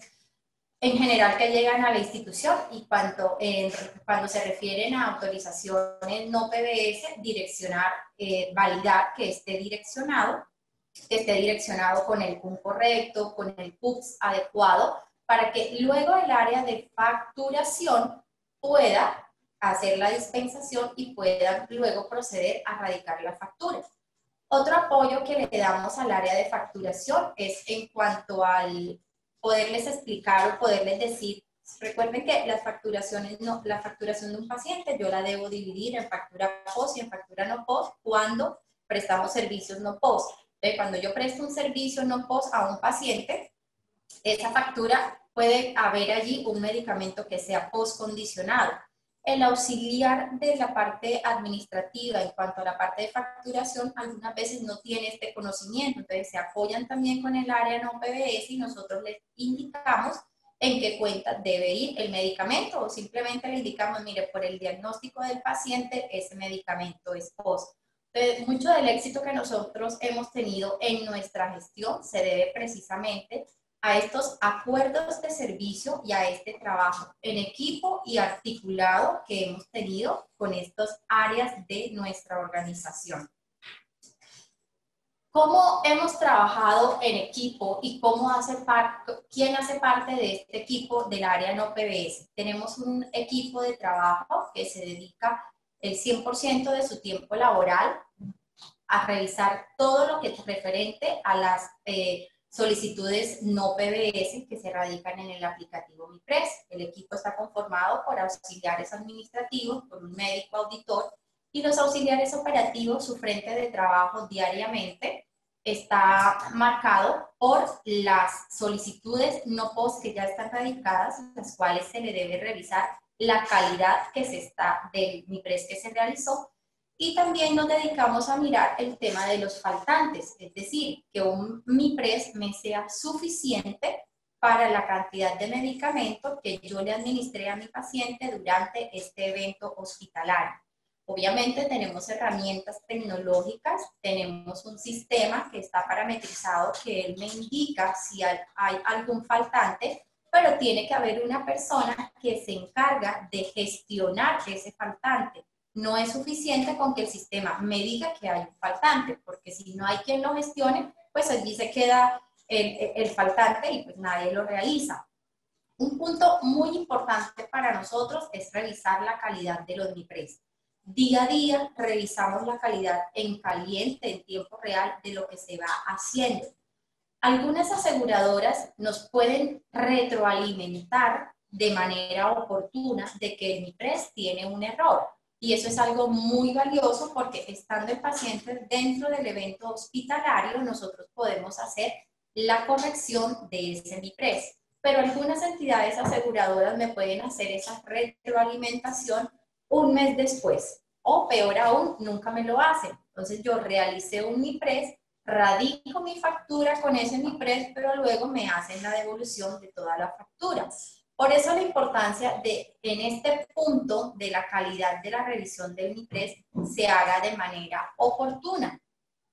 en general que llegan a la institución, y cuando, eh, cuando se refieren a autorizaciones no P B S, direccionar, eh, validar que esté direccionado, que esté direccionado con el P U M correcto, con el P U P S adecuado, para que luego el área de facturación pueda hacer la dispensación y pueda luego proceder a radicar la factura. Otro apoyo que le damos al área de facturación es en cuanto al poderles explicar o poderles decir, recuerden que las facturaciones no, la facturación de un paciente yo la debo dividir en factura post y en factura no post cuando prestamos servicios no post. Entonces, cuando yo presto un servicio no post a un paciente, esa factura puede haber allí un medicamento que sea postcondicionado. El auxiliar de la parte administrativa en cuanto a la parte de facturación algunas veces no tiene este conocimiento, entonces se apoyan también con el área no P B S y nosotros les indicamos en qué cuenta debe ir el medicamento, o simplemente le indicamos, mire, por el diagnóstico del paciente ese medicamento es post. Entonces, mucho del éxito que nosotros hemos tenido en nuestra gestión se debe precisamente a estos acuerdos de servicio y a este trabajo en equipo y articulado que hemos tenido con estas áreas de nuestra organización. ¿Cómo hemos trabajado en equipo y cómo hace parte, quién hace parte de este equipo del área no P B S? Tenemos un equipo de trabajo que se dedica el cien por ciento de su tiempo laboral a revisar todo lo que es referente a las eh, solicitudes no P B S que se radican en el aplicativo MIPRES. El equipo está conformado por auxiliares administrativos, por un médico auditor, y los auxiliares operativos, su frente de trabajo diariamente está marcado por las solicitudes no post que ya están radicadas, las cuales se le debe revisar la calidad que se está, del MIPRES que se realizó. Y también nos dedicamos a mirar el tema de los faltantes, es decir, que un MIPRES me sea suficiente para la cantidad de medicamentos que yo le administré a mi paciente durante este evento hospitalario. Obviamente tenemos herramientas tecnológicas, tenemos un sistema que está parametrizado que él me indica si hay, hay algún faltante, pero tiene que haber una persona que se encarga de gestionar ese faltante. No es suficiente con que el sistema me diga que hay un faltante, porque si no hay quien lo gestione, pues allí se queda el, el faltante y pues nadie lo realiza. Un punto muy importante para nosotros es revisar la calidad de los MIPRES. Día a día revisamos la calidad en caliente, en tiempo real, de lo que se va haciendo. Algunas aseguradoras nos pueden retroalimentar de manera oportuna de que el MIPRES tiene un error. Y eso es algo muy valioso porque estando el paciente dentro del evento hospitalario, nosotros podemos hacer la corrección de ese MIPRES. Pero algunas entidades aseguradoras me pueden hacer esa retroalimentación un mes después, o peor aún, nunca me lo hacen. Entonces yo realicé un MIPRES, radico mi factura con ese MIPRES, pero luego me hacen la devolución de toda la factura. Por eso la importancia de, en este punto, de la calidad de la revisión del MIPRES se haga de manera oportuna.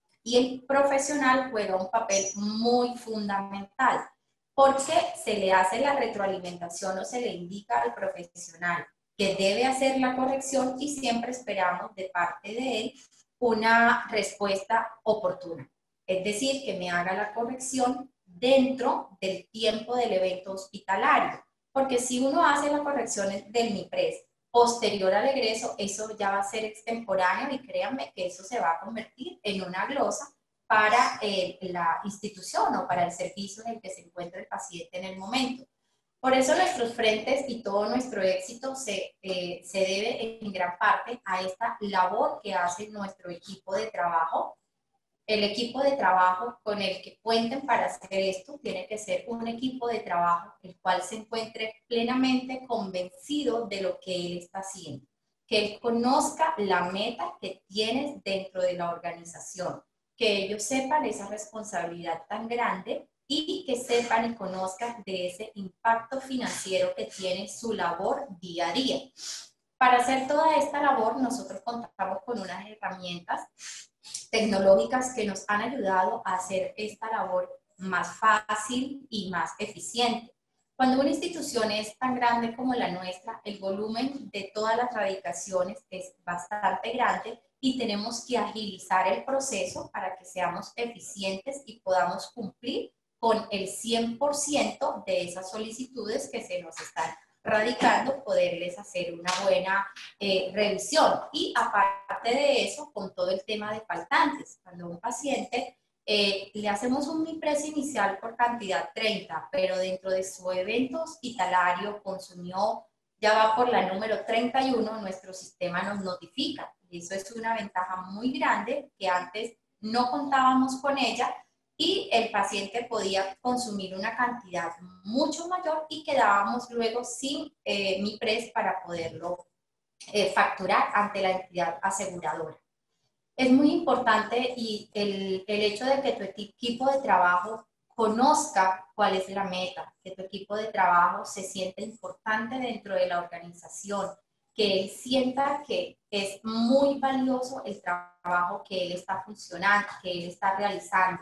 Y el profesional juega un papel muy fundamental, porque se le hace la retroalimentación o se le indica al profesional que debe hacer la corrección y siempre esperamos de parte de él una respuesta oportuna. Es decir, que me haga la corrección dentro del tiempo del evento hospitalario. Porque si uno hace la corrección del MIPRES posterior al egreso, eso ya va a ser extemporáneo y créanme que eso se va a convertir en una glosa para eh, la institución o para el servicio en el que se encuentra el paciente en el momento. Por eso nuestros frentes y todo nuestro éxito se, eh, se debe en gran parte a esta labor que hace nuestro equipo de trabajo. El equipo de trabajo con el que cuenten para hacer esto tiene que ser un equipo de trabajo el cual se encuentre plenamente convencido de lo que él está haciendo, que él conozca la meta que tienes dentro de la organización, que ellos sepan esa responsabilidad tan grande y que sepan y conozcan de ese impacto financiero que tiene su labor día a día. Para hacer toda esta labor nosotros contamos con unas herramientas tecnológicas que nos han ayudado a hacer esta labor más fácil y más eficiente. Cuando una institución es tan grande como la nuestra, el volumen de todas las radicaciones es bastante grande y tenemos que agilizar el proceso para que seamos eficientes y podamos cumplir con el cien por ciento de esas solicitudes que se nos están radicando, poderles hacer una buena eh, revisión. Y aparte de eso, con todo el tema de faltantes, cuando un paciente eh, le hacemos un MIPRES inicial por cantidad treinta, pero dentro de su evento hospitalario consumió, ya va por la número treinta y uno, nuestro sistema nos notifica. Y eso es una ventaja muy grande que antes no contábamos con ella, y el paciente podía consumir una cantidad mucho mayor y quedábamos luego sin eh, MIPRES para poderlo eh, facturar ante la entidad aseguradora. Es muy importante y el, el hecho de que tu equipo de trabajo conozca cuál es la meta, que tu equipo de trabajo se sienta importante dentro de la organización, que él sienta que es muy valioso el trabajo que él está funcionando, que él está realizando,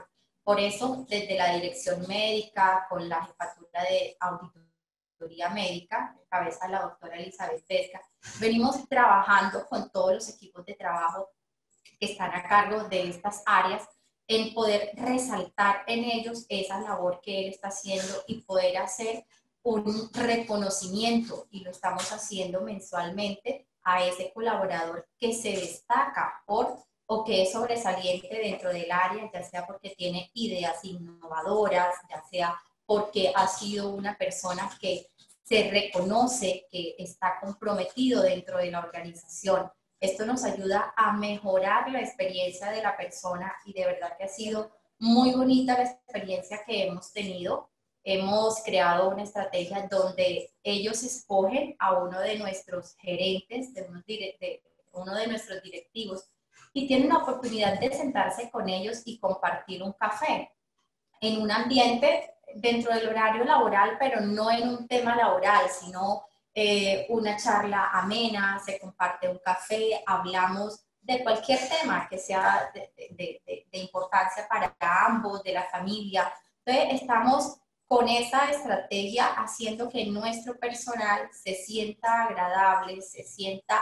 Por eso, desde la dirección médica, con la jefatura de auditoría médica, de cabeza la doctora Elizabeth Vesca, venimos trabajando con todos los equipos de trabajo que están a cargo de estas áreas en poder resaltar en ellos esa labor que él está haciendo y poder hacer un reconocimiento, y lo estamos haciendo mensualmente, a ese colaborador que se destaca por o que es sobresaliente dentro del área, ya sea porque tiene ideas innovadoras, ya sea porque ha sido una persona que se reconoce que está comprometido dentro de la organización. Esto nos ayuda a mejorar la experiencia de la persona y de verdad que ha sido muy bonita la experiencia que hemos tenido. Hemos creado una estrategia donde ellos escogen a uno de nuestros gerentes, de, unos dire- de uno de nuestros directivos, y tienen la oportunidad de sentarse con ellos y compartir un café en un ambiente dentro del horario laboral, pero no en un tema laboral, sino eh, una charla amena, se comparte un café, hablamos de cualquier tema que sea de, de, de, de importancia para ambos, de la familia. Entonces, estamos con esa estrategia haciendo que nuestro personal se sienta agradable, se sienta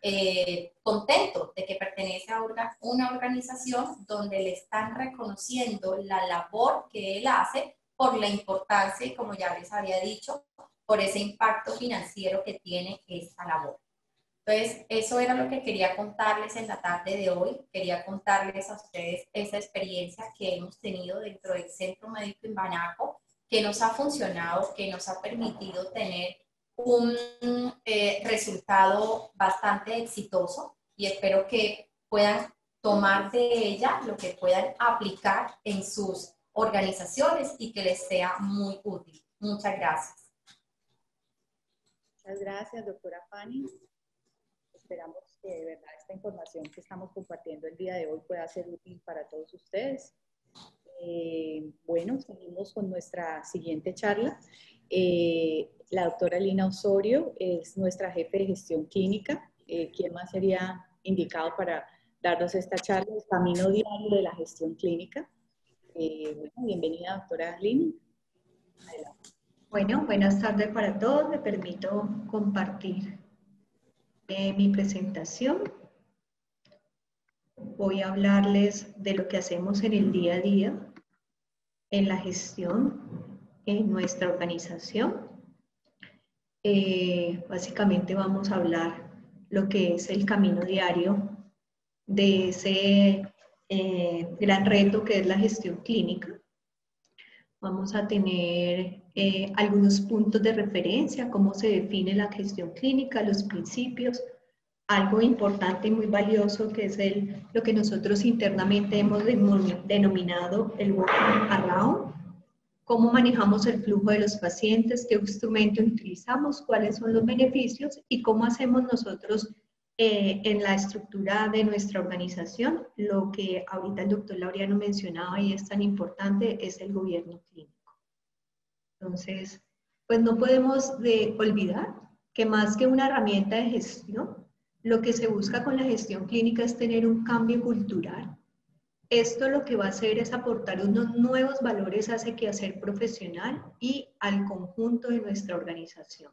eh, contento de que pertenece a una, una organización donde le están reconociendo la labor que él hace por la importancia y, como ya les había dicho, por ese impacto financiero que tiene esta labor. Entonces, eso era lo que quería contarles en la tarde de hoy. Quería contarles a ustedes esa experiencia que hemos tenido dentro del Centro Médico Imbanaco, que nos ha funcionado, que nos ha permitido tener un eh, resultado bastante exitoso, y espero que puedan tomar de ella lo que puedan aplicar en sus organizaciones y que les sea muy útil. Muchas gracias. Muchas gracias, doctora Fanny. Esperamos que de verdad esta información que estamos compartiendo el día de hoy pueda ser útil para todos ustedes. Eh, bueno, seguimos con nuestra siguiente charla. Eh, la doctora Lina Osorio es nuestra jefe de gestión clínica. Eh, ¿Quién más sería indicado para darnos esta charla? El camino diario de la gestión clínica. Eh, bueno, bienvenida, doctora Lina. Adelante. Bueno, buenas tardes para todos. Me permito compartir eh, mi presentación. Voy a hablarles de lo que hacemos en el día a día, en la gestión, en nuestra organización. Eh, básicamente vamos a hablar lo que es el camino diario de ese eh, gran reto que es la gestión clínica. Vamos a tener eh, algunos puntos de referencia, cómo se define la gestión clínica, los principios, algo importante y muy valioso que es el, lo que nosotros internamente hemos denominado el working around, cómo manejamos el flujo de los pacientes, qué instrumento utilizamos, cuáles son los beneficios y cómo hacemos nosotros eh, en la estructura de nuestra organización. Lo que ahorita el doctor Laureano mencionaba y es tan importante es el gobierno clínico. Entonces, pues no podemos de olvidar que más que una herramienta de gestión, lo que se busca con la gestión clínica es tener un cambio cultural. Esto lo que va a hacer es aportar unos nuevos valores a ese quehacer profesional y al conjunto de nuestra organización.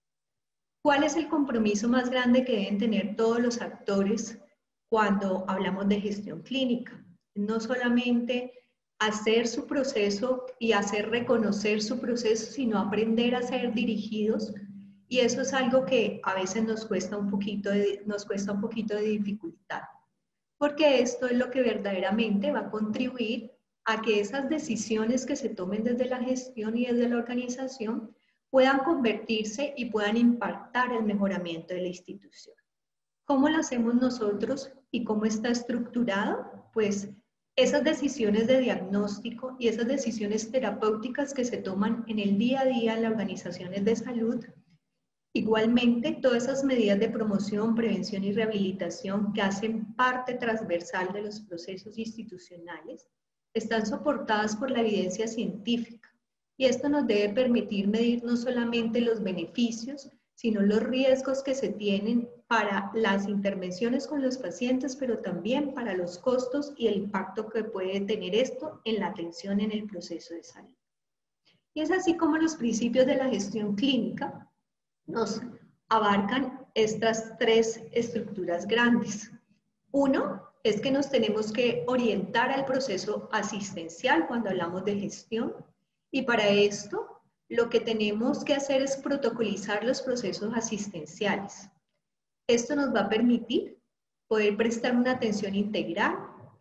¿Cuál es el compromiso más grande que deben tener todos los actores cuando hablamos de gestión clínica? No solamente hacer su proceso y hacer reconocer su proceso, sino aprender a ser dirigidos. Y eso es algo que a veces nos cuesta un poquito de, nos cuesta un poquito de dificultad, porque esto es lo que verdaderamente va a contribuir a que esas decisiones que se tomen desde la gestión y desde la organización puedan convertirse y puedan impactar el mejoramiento de la institución. ¿Cómo lo hacemos nosotros y cómo está estructurado? Pues esas decisiones de diagnóstico y esas decisiones terapéuticas que se toman en el día a día en las organizaciones de salud. Igualmente, todas esas medidas de promoción, prevención y rehabilitación que hacen parte transversal de los procesos institucionales están soportadas por la evidencia científica, y esto nos debe permitir medir no solamente los beneficios, sino los riesgos que se tienen para las intervenciones con los pacientes, pero también para los costos y el impacto que puede tener esto en la atención en el proceso de salud. Y es así como los principios de la gestión clínica nos abarcan estas tres estructuras grandes. Uno es que nos tenemos que orientar al proceso asistencial cuando hablamos de gestión, y para esto lo que tenemos que hacer es protocolizar los procesos asistenciales. Esto nos va a permitir poder prestar una atención integral.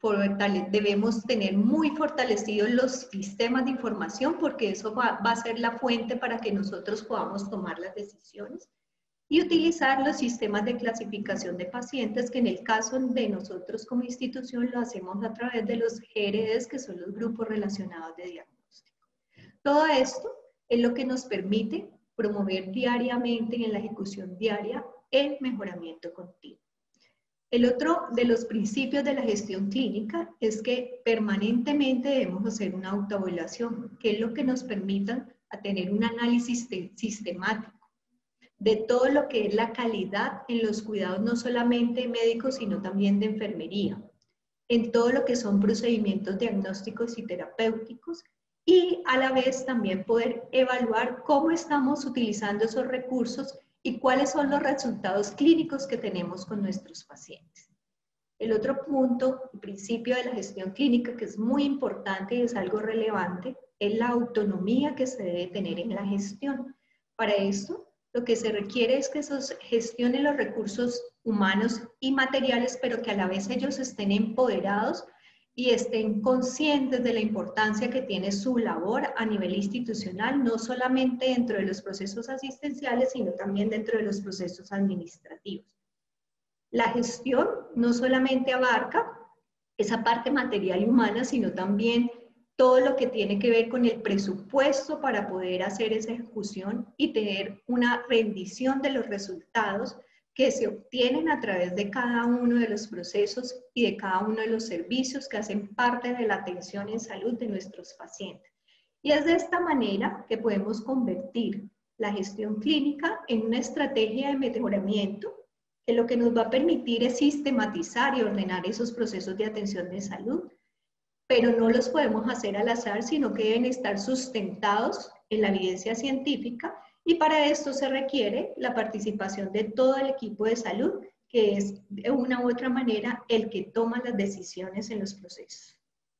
Debemos tener muy fortalecidos los sistemas de información porque eso va, va a ser la fuente para que nosotros podamos tomar las decisiones, y utilizar los sistemas de clasificación de pacientes, que en el caso de nosotros como institución lo hacemos a través de los G R Ds, que son los grupos relacionados de diagnóstico. Todo esto es lo que nos permite promover diariamente en la ejecución diaria el mejoramiento continuo. El otro de los principios de la gestión clínica es que permanentemente debemos hacer una autoevaluación, que es lo que nos permita a tener un análisis sistemático de todo lo que es la calidad en los cuidados, no solamente médicos, sino también de enfermería, en todo lo que son procedimientos diagnósticos y terapéuticos, y a la vez también poder evaluar cómo estamos utilizando esos recursos y cuáles son los resultados clínicos que tenemos con nuestros pacientes. El otro punto, el principio de la gestión clínica, que es muy importante y es algo relevante, es la autonomía que se debe tener en la gestión. Para esto, lo que se requiere es que se gestionen los recursos humanos y materiales, pero que a la vez ellos estén empoderados y estén conscientes de la importancia que tiene su labor a nivel institucional, no solamente dentro de los procesos asistenciales, sino también dentro de los procesos administrativos. La gestión no solamente abarca esa parte material y humana, sino también todo lo que tiene que ver con el presupuesto para poder hacer esa ejecución y tener una rendición de los resultados que se obtienen a través de cada uno de los procesos y de cada uno de los servicios que hacen parte de la atención en salud de nuestros pacientes. Y es de esta manera que podemos convertir la gestión clínica en una estrategia de mejoramiento que lo que nos va a permitir es sistematizar y ordenar esos procesos de atención de salud, pero no los podemos hacer al azar, sino que deben estar sustentados en la evidencia científica, y para esto se requiere la participación de todo el equipo de salud, que es de una u otra manera el que toma las decisiones en los procesos.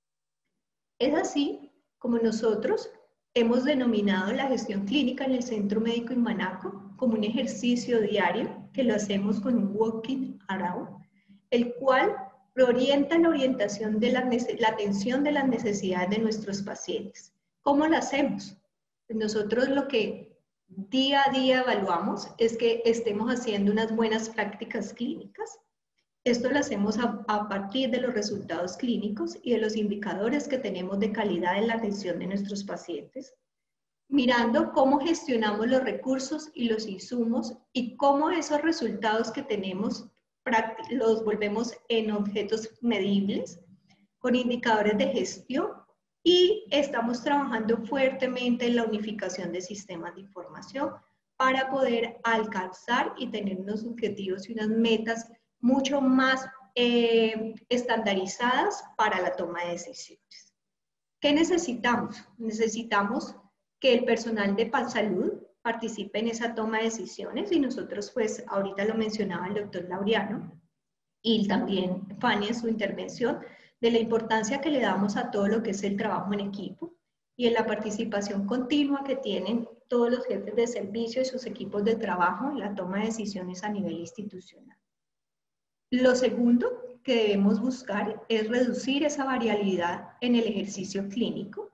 Es así como nosotros hemos denominado la gestión clínica en el Centro Médico Imanaco como un ejercicio diario que lo hacemos con un walking around, el cual orienta la orientación de la, la atención de las necesidades de nuestros pacientes. ¿Cómo lo hacemos? Nosotros lo que día a día evaluamos es que estemos haciendo unas buenas prácticas clínicas. Esto lo hacemos a, a partir de los resultados clínicos y de los indicadores que tenemos de calidad en la atención de nuestros pacientes, mirando cómo gestionamos los recursos y los insumos y cómo esos resultados que tenemos los volvemos en objetos medibles con indicadores de gestión, y estamos trabajando fuertemente en la unificación de sistemas de información para poder alcanzar y tener unos objetivos y unas metas mucho más eh, estandarizadas para la toma de decisiones. ¿Qué necesitamos? Necesitamos que el personal de Pansalud participe en esa toma de decisiones, y nosotros pues ahorita lo mencionaba el doctor Laureano y también Fanny en su intervención, de la importancia que le damos a todo lo que es el trabajo en equipo y en la participación continua que tienen todos los jefes de servicio y sus equipos de trabajo en la toma de decisiones a nivel institucional. Lo segundo que debemos buscar es reducir esa variabilidad en el ejercicio clínico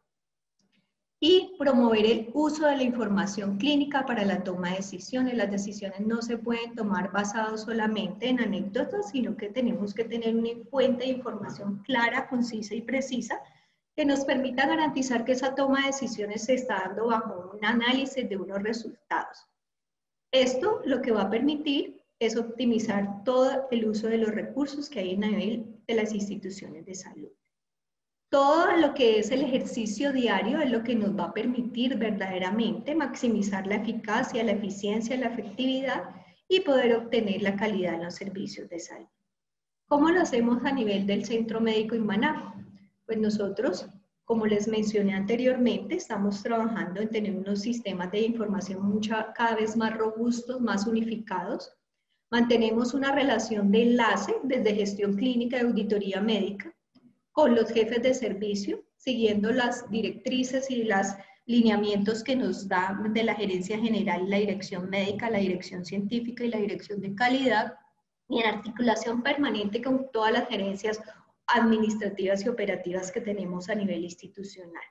y promover el uso de la información clínica para la toma de decisiones. Las decisiones no se pueden tomar basadas solamente en anécdotas, sino que tenemos que tener una fuente de información clara, concisa y precisa que nos permita garantizar que esa toma de decisiones se está dando bajo un análisis de unos resultados. Esto lo que va a permitir es optimizar todo el uso de los recursos que hay en nivel de las instituciones de salud. Todo lo que es el ejercicio diario es lo que nos va a permitir verdaderamente maximizar la eficacia, la eficiencia, la efectividad y poder obtener la calidad en los servicios de salud. ¿Cómo lo hacemos a nivel del Centro Médico Inmanar? Pues nosotros, como les mencioné anteriormente, estamos trabajando en tener unos sistemas de información mucha, cada vez más robustos, más unificados. Mantenemos una relación de enlace desde gestión clínica y auditoría médica con los jefes de servicio, siguiendo las directrices y los lineamientos que nos da de la gerencia general, la dirección médica, la dirección científica y la dirección de calidad, y en articulación permanente con todas las gerencias administrativas y operativas que tenemos a nivel institucional.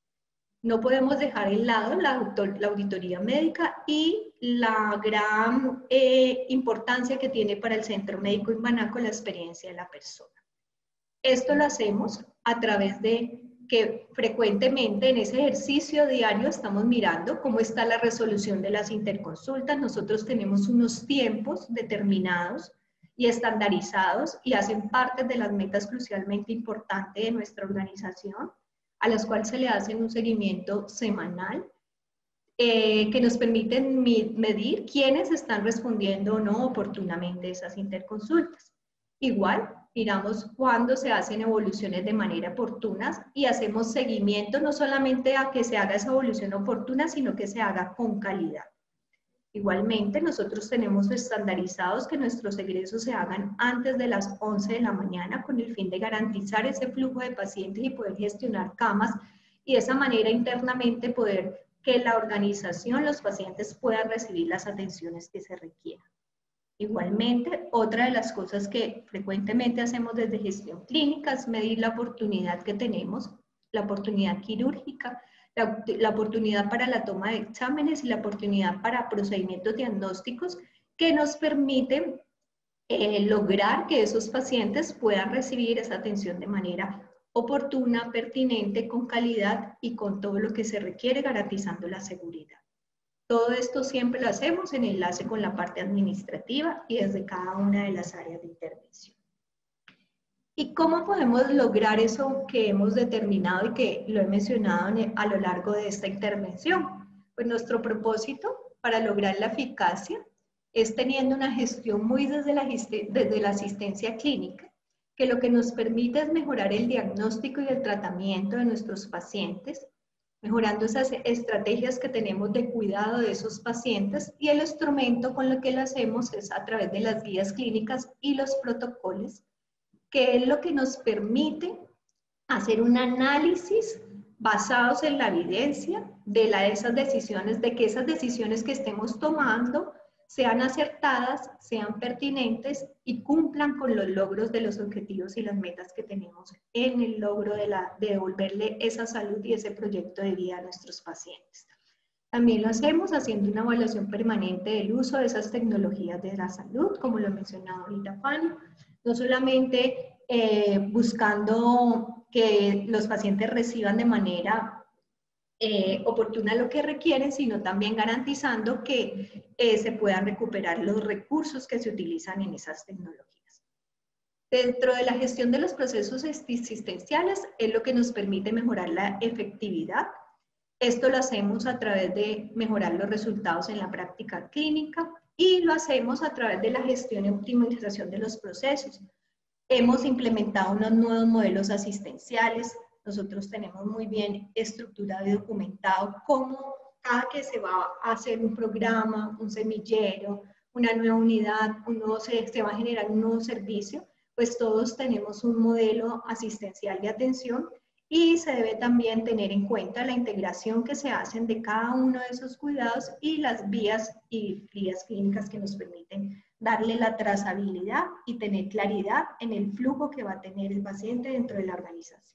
No podemos dejar de lado la, la auditoría médica y la gran eh, importancia que tiene para el Centro Médico Inmanaco la experiencia de la persona. Esto lo hacemos a través de que frecuentemente en ese ejercicio diario estamos mirando cómo está la resolución de las interconsultas. Nosotros tenemos unos tiempos determinados y estandarizados y hacen parte de las metas crucialmente importantes de nuestra organización, a las cuales se le hace un seguimiento semanal eh, que nos permiten medir quiénes están respondiendo o no oportunamente esas interconsultas. Igual, miramos cuándo se hacen evoluciones de manera oportuna y hacemos seguimiento no solamente a que se haga esa evolución oportuna, sino que se haga con calidad. Igualmente, nosotros tenemos estandarizados que nuestros egresos se hagan antes de las once de la mañana con el fin de garantizar ese flujo de pacientes y poder gestionar camas y de esa manera internamente poder que la organización, los pacientes puedan recibir las atenciones que se requieran. Igualmente, otra de las cosas que frecuentemente hacemos desde gestión clínica es medir la oportunidad que tenemos, la oportunidad quirúrgica, la, la oportunidad para la toma de exámenes y la oportunidad para procedimientos diagnósticos que nos permiten eh, lograr que esos pacientes puedan recibir esa atención de manera oportuna, pertinente, con calidad y con todo lo que se requiere, garantizando la seguridad. Todo esto siempre lo hacemos en enlace con la parte administrativa y desde cada una de las áreas de intervención. ¿Y cómo podemos lograr eso que hemos determinado y que lo he mencionado a lo largo de esta intervención? Pues nuestro propósito para lograr la eficacia es teniendo una gestión muy desde la, desde la asistencia clínica, que lo que nos permite es mejorar el diagnóstico y el tratamiento de nuestros pacientes, mejorando esas estrategias que tenemos de cuidado de esos pacientes, y el instrumento con lo que lo hacemos es a través de las guías clínicas y los protocolos, que es lo que nos permite hacer un análisis basados en la evidencia de la, esas decisiones, de que esas decisiones que estemos tomando sean acertadas, sean pertinentes y cumplan con los logros de los objetivos y las metas que tenemos en el logro de, la, de devolverle esa salud y ese proyecto de vida a nuestros pacientes. También lo hacemos haciendo una evaluación permanente del uso de esas tecnologías de la salud, como lo mencionaba ahorita Fanny, no solamente eh, buscando que los pacientes reciban de manera Eh, oportuna lo que requieren, sino también garantizando que eh, se puedan recuperar los recursos que se utilizan en esas tecnologías. Dentro de la gestión de los procesos asistenciales es lo que nos permite mejorar la efectividad. Esto lo hacemos a través de mejorar los resultados en la práctica clínica y lo hacemos a través de la gestión y optimización de los procesos. Hemos implementado unos nuevos modelos asistenciales. Nosotros tenemos muy bien estructurado y documentado cómo cada que se va a hacer un programa, un semillero, una nueva unidad, un nuevo, se, se va a generar un nuevo servicio, pues todos tenemos un modelo asistencial de atención y se debe también tener en cuenta la integración que se hacen de cada uno de esos cuidados y las vías y vías clínicas que nos permiten darle la trazabilidad y tener claridad en el flujo que va a tener el paciente dentro de la organización.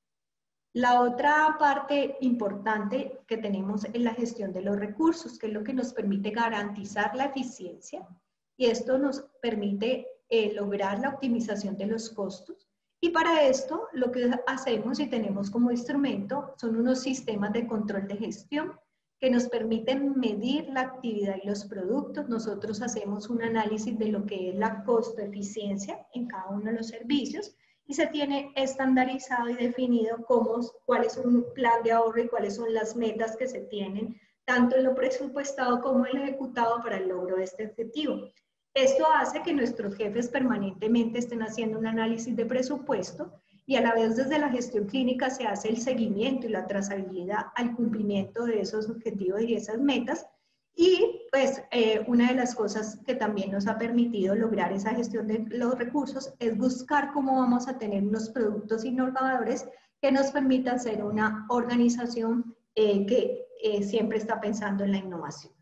La otra parte importante que tenemos es la gestión de los recursos, que es lo que nos permite garantizar la eficiencia, y esto nos permite eh, lograr la optimización de los costos. Y para esto lo que hacemos y tenemos como instrumento son unos sistemas de control de gestión que nos permiten medir la actividad y los productos. Nosotros hacemos un análisis de lo que es la costo-eficiencia en cada uno de los servicios y se tiene estandarizado y definido cómo, cuál es un plan de ahorro y cuáles son las metas que se tienen, tanto en lo presupuestado como en lo ejecutado para el logro de este objetivo. Esto hace que nuestros jefes permanentemente estén haciendo un análisis de presupuesto y a la vez desde la gestión clínica se hace el seguimiento y la trazabilidad al cumplimiento de esos objetivos y esas metas. Y pues eh, una de las cosas que también nos ha permitido lograr esa gestión de los recursos es buscar cómo vamos a tener unos productos innovadores que nos permitan ser una organización eh, que eh, siempre está pensando en la innovación.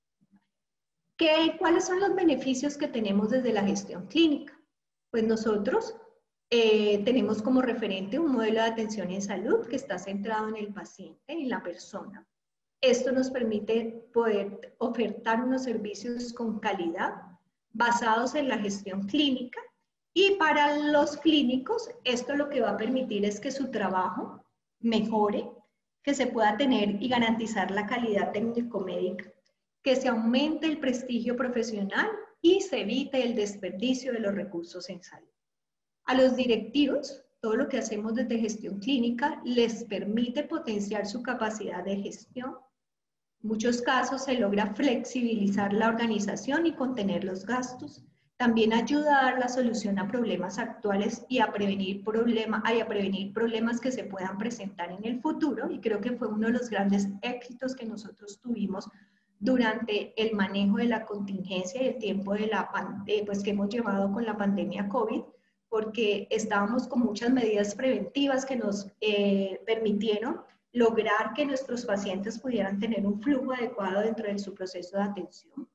¿Qué, ¿Cuáles son los beneficios que tenemos desde la gestión clínica? Pues nosotros eh, tenemos como referente un modelo de atención en salud que está centrado en el paciente, en la persona. Esto nos permite poder ofertar unos servicios con calidad basados en la gestión clínica y para los clínicos esto lo que va a permitir es que su trabajo mejore, que se pueda tener y garantizar la calidad técnico-médica, que se aumente el prestigio profesional y se evite el desperdicio de los recursos en salud. A los directivos, todo lo que hacemos desde gestión clínica les permite potenciar su capacidad de gestión. En muchos casos se logra flexibilizar la organización y contener los gastos. También ayuda a dar la solución a problemas actuales y a prevenir, problema, y a prevenir problemas que se puedan presentar en el futuro. Y creo que fue uno de los grandes éxitos que nosotros tuvimos durante el manejo de la contingencia y el tiempo de la, eh, pues, que hemos llevado con la pandemia COVID, porque estábamos con muchas medidas preventivas que nos eh, permitieron lograr que nuestros pacientes pudieran tener un flujo adecuado dentro de su proceso de atención.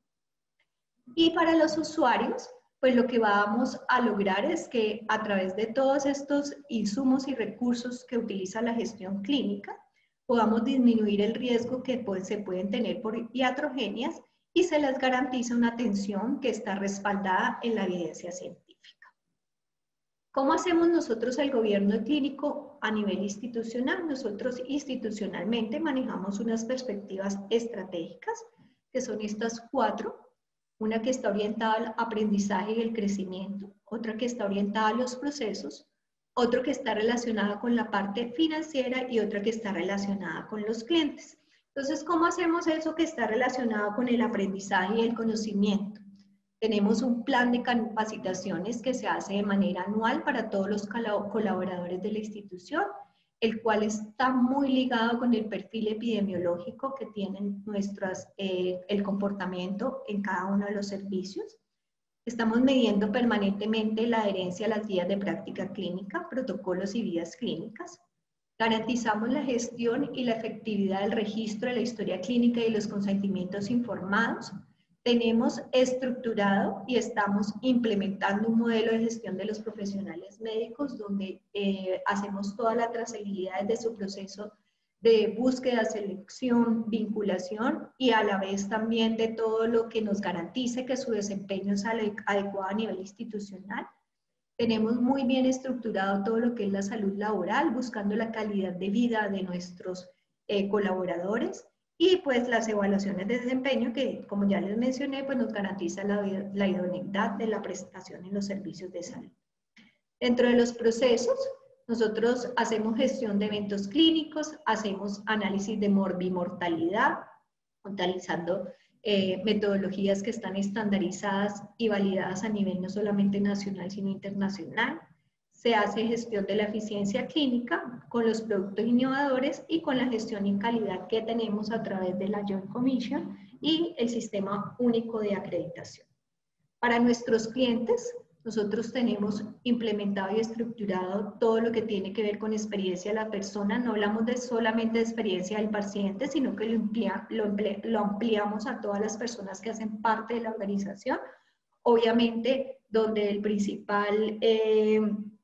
Y para los usuarios, pues lo que vamos a lograr es que a través de todos estos insumos y recursos que utiliza la gestión clínica, podamos disminuir el riesgo que pues, se pueden tener por iatrogenias y se les garantiza una atención que está respaldada en la evidencia científica. ¿Cómo hacemos nosotros el gobierno clínico a nivel institucional? Nosotros institucionalmente manejamos unas perspectivas estratégicas, que son estas cuatro. Una que está orientada al aprendizaje y el crecimiento, otra que está orientada a los procesos, otro que está relacionada con la parte financiera y otra que está relacionada con los clientes. Entonces, ¿cómo hacemos eso que está relacionado con el aprendizaje y el conocimiento? Tenemos un plan de capacitaciones que se hace de manera anual para todos los colaboradores de la institución, el cual está muy ligado con el perfil epidemiológico que tienen nuestras, eh, el comportamiento en cada uno de los servicios. Estamos midiendo permanentemente la adherencia a las guías de práctica clínica, protocolos y guías clínicas. Garantizamos la gestión y la efectividad del registro de la historia clínica y los consentimientos informados. Tenemos estructurado y estamos implementando un modelo de gestión de los profesionales médicos donde eh, hacemos toda la trazabilidad de su proceso de búsqueda, selección, vinculación y a la vez también de todo lo que nos garantice que su desempeño es adecuado a nivel institucional. Tenemos muy bien estructurado todo lo que es la salud laboral, buscando la calidad de vida de nuestros eh, colaboradores. Y pues las evaluaciones de desempeño que, como ya les mencioné, pues nos garantiza la, la idoneidad de la prestación en los servicios de salud. Dentro de los procesos, nosotros hacemos gestión de eventos clínicos, hacemos análisis de morbimortalidad, utilizando eh, metodologías que están estandarizadas y validadas a nivel no solamente nacional, sino internacional. Se hace gestión de la eficiencia clínica con los productos innovadores y con la gestión y calidad que tenemos a través de la Joint Commission y el Sistema Único de Acreditación. Para nuestros clientes, nosotros tenemos implementado y estructurado todo lo que tiene que ver con experiencia de la persona. No hablamos de solamente de experiencia del paciente, sino que lo, emplia, lo, emple, lo ampliamos a todas las personas que hacen parte de la organización. Obviamente, donde el principal... Eh,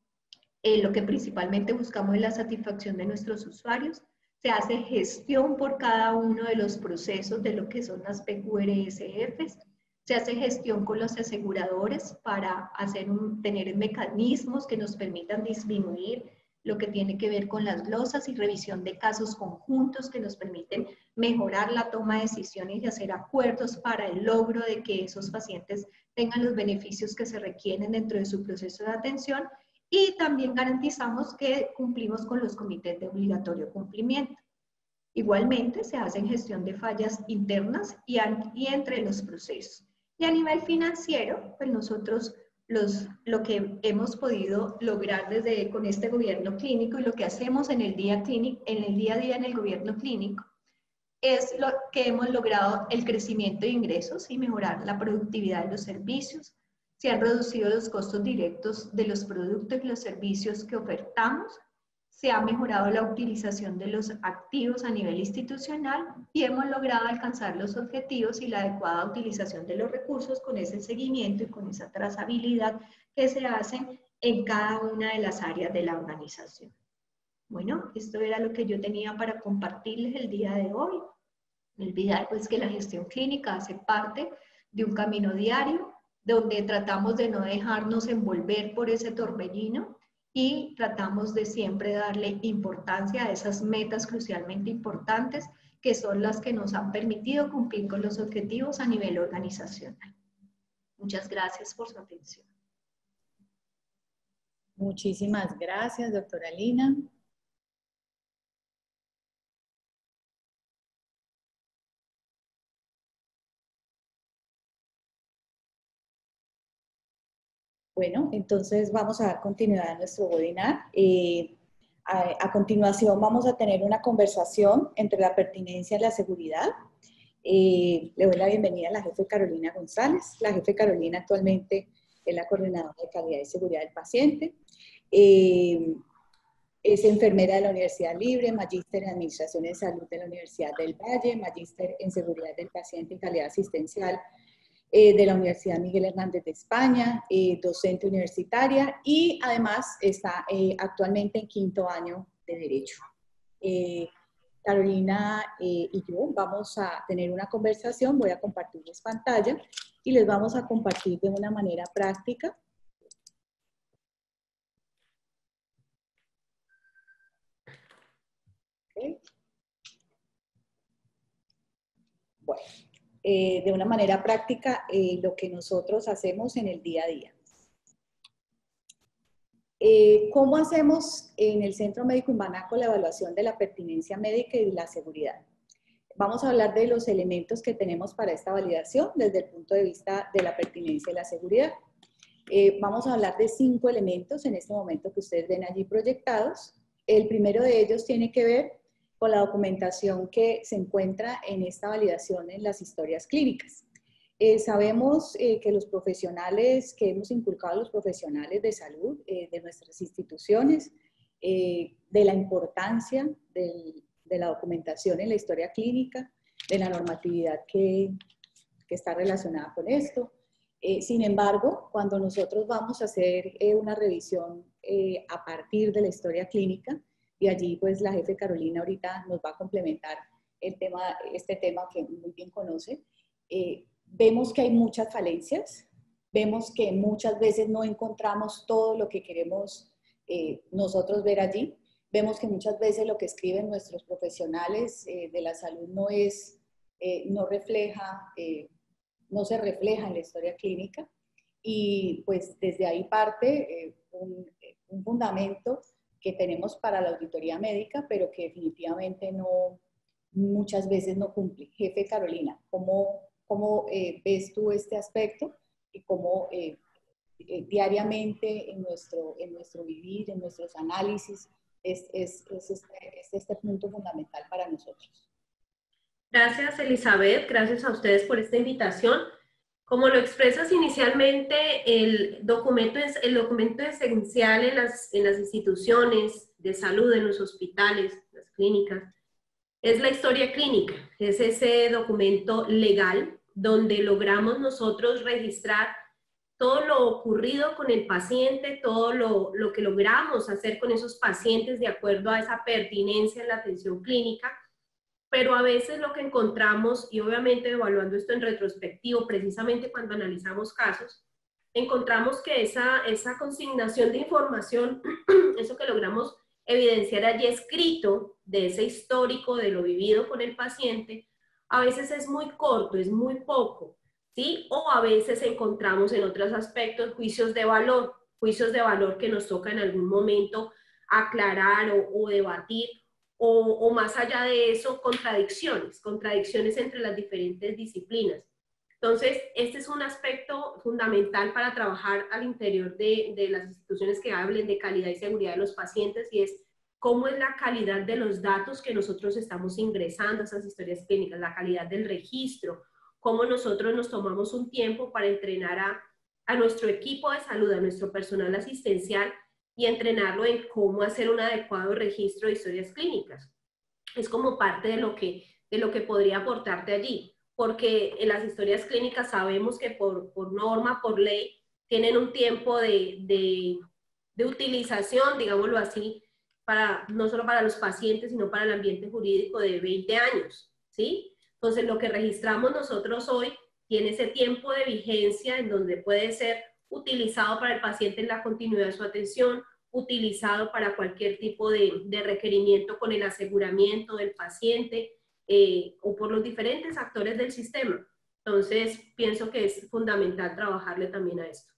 Eh, lo que principalmente buscamos es la satisfacción de nuestros usuarios. Se hace gestión por cada uno de los procesos de lo que son las P Q R S Fs. Se hace gestión con los aseguradores para hacer un, tener mecanismos que nos permitan disminuir lo que tiene que ver con las glosas y revisión de casos conjuntos que nos permiten mejorar la toma de decisiones y hacer acuerdos para el logro de que esos pacientes tengan los beneficios que se requieren dentro de su proceso de atención. y también garantizamos que cumplimos con los comités de obligatorio cumplimiento. Igualmente, se hacen gestión de fallas internas y, y entre los procesos. Y a nivel financiero, pues nosotros los, lo que hemos podido lograr desde, con este gobierno clínico y lo que hacemos en el día, clínico, en el día a día en el gobierno clínico, es lo que hemos logrado el crecimiento de ingresos y mejorar la productividad de los servicios. Se han reducido los costos directos de los productos y los servicios que ofertamos. Se ha mejorado la utilización de los activos a nivel institucional y hemos logrado alcanzar los objetivos y la adecuada utilización de los recursos con ese seguimiento y con esa trazabilidad que se hacen en cada una de las áreas de la organización. Bueno, esto era lo que yo tenía para compartirles el día de hoy. No olvidar pues que la gestión clínica hace parte de un camino diario donde tratamos de no dejarnos envolver por ese torbellino y tratamos de siempre darle importancia a esas metas crucialmente importantes que son las que nos han permitido cumplir con los objetivos a nivel organizacional. Muchas gracias por su atención. Muchísimas gracias, doctora Lina. Bueno, entonces vamos a dar continuidad a nuestro webinar. Eh, a, a continuación vamos a tener una conversación entre la pertinencia y la seguridad. Eh, le doy la bienvenida a la jefe Carolina González. La jefe Carolina actualmente es la coordinadora de calidad y seguridad del paciente. Eh, es enfermera de la Universidad Libre, magíster en Administración de Salud de la Universidad del Valle, magíster en Seguridad del Paciente y Calidad Asistencial eh, de la Universidad Miguel Hernández de España, eh, docente universitaria y además está eh, actualmente en quinto año de Derecho. Eh, Carolina eh, y yo vamos a tener una conversación, voy a compartirles pantalla y les vamos a compartir de una manera práctica. Okay. Bueno, eh, de una manera práctica eh, lo que nosotros hacemos en el día a día. Eh, ¿Cómo hacemos en el Centro Médico Imbanaco la evaluación de la pertinencia médica y la seguridad? Vamos a hablar de los elementos que tenemos para esta validación desde el punto de vista de la pertinencia y la seguridad. Eh, vamos a hablar de cinco elementos en este momento que ustedes ven allí proyectados. El primero de ellos tiene que ver con la documentación que se encuentra en esta validación en las historias clínicas. Eh, sabemos eh, que los profesionales, que hemos inculcado a los profesionales de salud eh, de nuestras instituciones, eh, de la importancia del, de la documentación en la historia clínica, de la normatividad que, que está relacionada con esto. Eh, sin embargo, cuando nosotros vamos a hacer eh, una revisión eh, a partir de la historia clínica, y allí pues la jefe Carolina ahorita nos va a complementar el tema, este tema que muy bien conoce, eh, vemos que hay muchas falencias, vemos que muchas veces no encontramos todo lo que queremos eh, nosotros ver allí, vemos que muchas veces lo que escriben nuestros profesionales eh, de la salud no es, eh, no refleja, eh, no se refleja en la historia clínica y pues desde ahí parte eh, un, un fundamento que tenemos para la auditoría médica, pero que definitivamente no, muchas veces no cumple. Jefe Carolina, ¿cómo, cómo eh, ves tú este aspecto y cómo eh, eh, diariamente en nuestro, en nuestro vivir, en nuestros análisis, es, es, es, este, es este punto fundamental para nosotros? Gracias, Elizabeth. Gracias a ustedes por esta invitación. Como lo expresas inicialmente, el documento es el documento esencial en las, en las instituciones de salud, en los hospitales, las clínicas, es la historia clínica. Es ese documento legal donde logramos nosotros registrar todo lo ocurrido con el paciente, todo lo, lo que logramos hacer con esos pacientes de acuerdo a esa pertinencia en la atención clínica. Pero a veces lo que encontramos, y obviamente evaluando esto en retrospectivo, precisamente cuando analizamos casos, encontramos que esa, esa consignación de información, eso que logramos evidenciar allí escrito, de ese histórico de lo vivido con el paciente, a veces es muy corto, es muy poco, ¿sí? O a veces encontramos en otros aspectos juicios de valor, juicios de valor que nos toca en algún momento aclarar o, o debatir, o, o más allá de eso, contradicciones, contradicciones entre las diferentes disciplinas. Entonces, este es un aspecto fundamental para trabajar al interior de, de las instituciones que hablen de calidad y seguridad de los pacientes, y es cómo es la calidad de los datos que nosotros estamos ingresando a esas historias clínicas, la calidad del registro, cómo nosotros nos tomamos un tiempo para entrenar a, a nuestro equipo de salud, a nuestro personal asistencial, y entrenarlo en cómo hacer un adecuado registro de historias clínicas. Es como parte de lo que, de lo que podría aportarte allí, porque en las historias clínicas sabemos que por, por norma, por ley, tienen un tiempo de, de, de utilización, digámoslo así, para, no solo para los pacientes, sino para el ambiente jurídico de veinte años, ¿sí? Entonces, lo que registramos nosotros hoy tiene ese tiempo de vigencia en donde puede ser utilizado para el paciente en la continuidad de su atención, utilizado para cualquier tipo de, de requerimiento con el aseguramiento del paciente eh, o por los diferentes actores del sistema. Entonces, pienso que es fundamental trabajarle también a esto.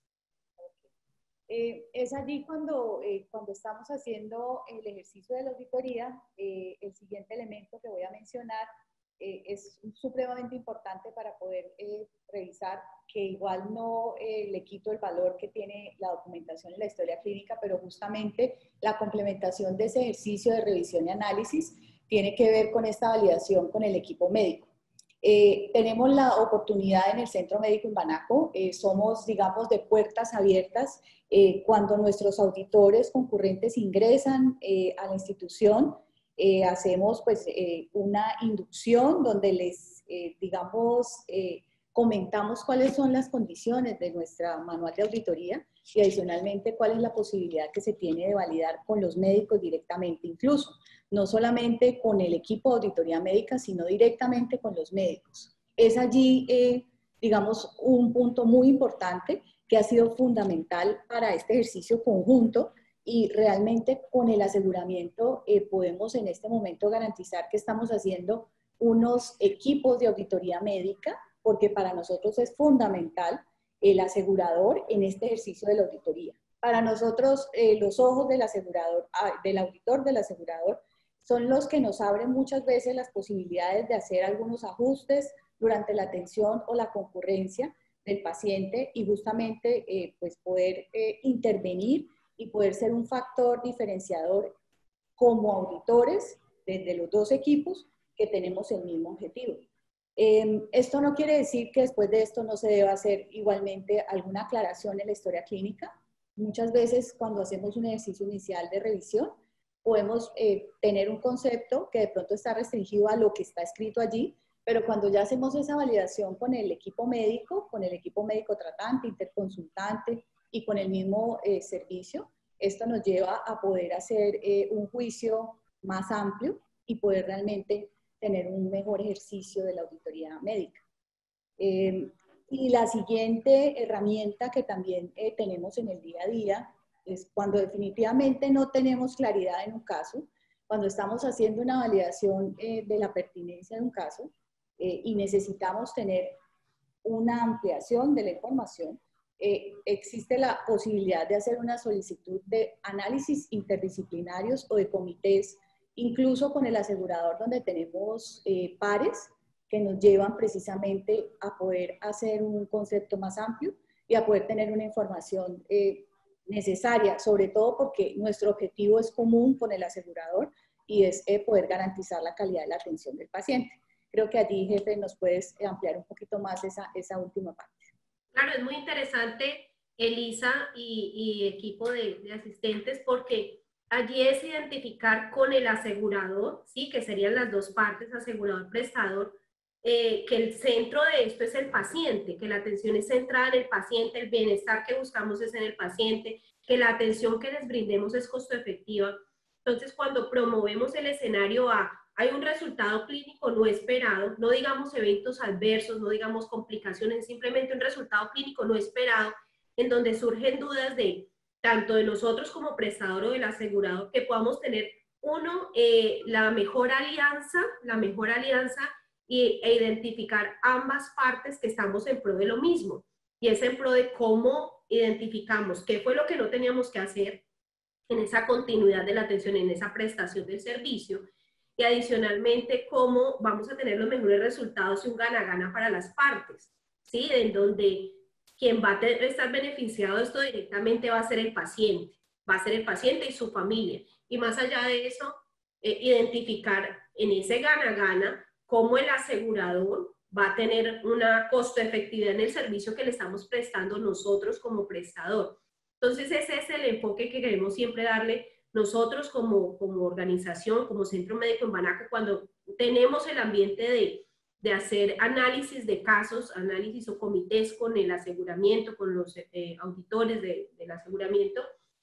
Eh, es allí cuando, eh, cuando estamos haciendo el ejercicio de la auditoría, eh, el siguiente elemento que voy a mencionar eh, es supremamente importante para poder eh, revisar, que igual no eh, le quito el valor que tiene la documentación en la historia clínica, pero justamente la complementación de ese ejercicio de revisión y análisis tiene que ver con esta validación con el equipo médico. Eh, tenemos la oportunidad en el Centro Médico Imbanaco, eh, somos, digamos, de puertas abiertas eh, cuando nuestros auditores concurrentes ingresan eh, a la institución, eh, hacemos pues eh, una inducción donde les, eh, digamos, eh, comentamos cuáles son las condiciones de nuestra manual de auditoría y adicionalmente cuál es la posibilidad que se tiene de validar con los médicos directamente, incluso no solamente con el equipo de auditoría médica, sino directamente con los médicos. Es allí, eh, digamos, un punto muy importante que ha sido fundamental para este ejercicio conjunto y realmente con el aseguramiento eh, podemos en este momento garantizar que estamos haciendo unos equipos de auditoría médica, porque para nosotros es fundamental el asegurador en este ejercicio de la auditoría. Para nosotros, eh, los ojos del asegurador, del auditor del asegurador, son los que nos abren muchas veces las posibilidades de hacer algunos ajustes durante la atención o la concurrencia del paciente y justamente eh, pues poder eh, intervenir y poder ser un factor diferenciador como auditores desde los dos equipos que tenemos el mismo objetivo. Eh, esto no quiere decir que después de esto no se deba hacer igualmente alguna aclaración en la historia clínica. Muchas veces cuando hacemos un ejercicio inicial de revisión, podemos eh, tener un concepto que de pronto está restringido a lo que está escrito allí, pero cuando ya hacemos esa validación con el equipo médico, con el equipo médico tratante, interconsultante y con el mismo eh, servicio, esto nos lleva a poder hacer eh, un juicio más amplio y poder realmente tener un mejor ejercicio de la auditoría médica. Eh, y la siguiente herramienta que también eh, tenemos en el día a día es cuando definitivamente no tenemos claridad en un caso, cuando estamos haciendo una validación eh, de la pertinencia de un caso eh, y necesitamos tener una ampliación de la información, eh, existe la posibilidad de hacer una solicitud de análisis interdisciplinarios o de comités, incluso con el asegurador, donde tenemos eh, pares que nos llevan precisamente a poder hacer un concepto más amplio y a poder tener una información eh, necesaria, sobre todo porque nuestro objetivo es común con el asegurador y es eh, poder garantizar la calidad de la atención del paciente. Creo que allí, jefe, nos puedes ampliar un poquito más esa, esa última parte. Claro, es muy interesante, Elisa y, y equipo de, de asistentes, porque allí es identificar con el asegurador, ¿sí? Que serían las dos partes, asegurador-prestador, eh, que el centro de esto es el paciente, que la atención es centrada en el paciente, el bienestar que buscamos es en el paciente, que la atención que les brindemos es costo efectiva. Entonces, cuando promovemos el escenario A, hay un resultado clínico no esperado, no digamos eventos adversos, no digamos complicaciones, simplemente un resultado clínico no esperado, en donde surgen dudas de tanto de nosotros como prestador o del asegurado, que podamos tener, uno, eh, la mejor alianza, la mejor alianza y, e identificar ambas partes que estamos en pro de lo mismo. y es en pro de cómo identificamos qué fue lo que no teníamos que hacer en esa continuidad de la atención, en esa prestación del servicio, y adicionalmente cómo vamos a tener los mejores resultados y un gana-gana para las partes, ¿sí? En donde quien va a estar beneficiado de esto directamente va a ser el paciente, va a ser el paciente y su familia, y más allá de eso, eh, identificar en ese gana-gana cómo el asegurador va a tener una costo-efectividad en el servicio que le estamos prestando nosotros como prestador. Entonces ese es el enfoque que queremos siempre darle nosotros como, como organización, como Centro Médico en Banaco, cuando tenemos el ambiente de, de hacer análisis de casos, análisis o comités con el aseguramiento, con los eh, auditores de, del aseguramiento,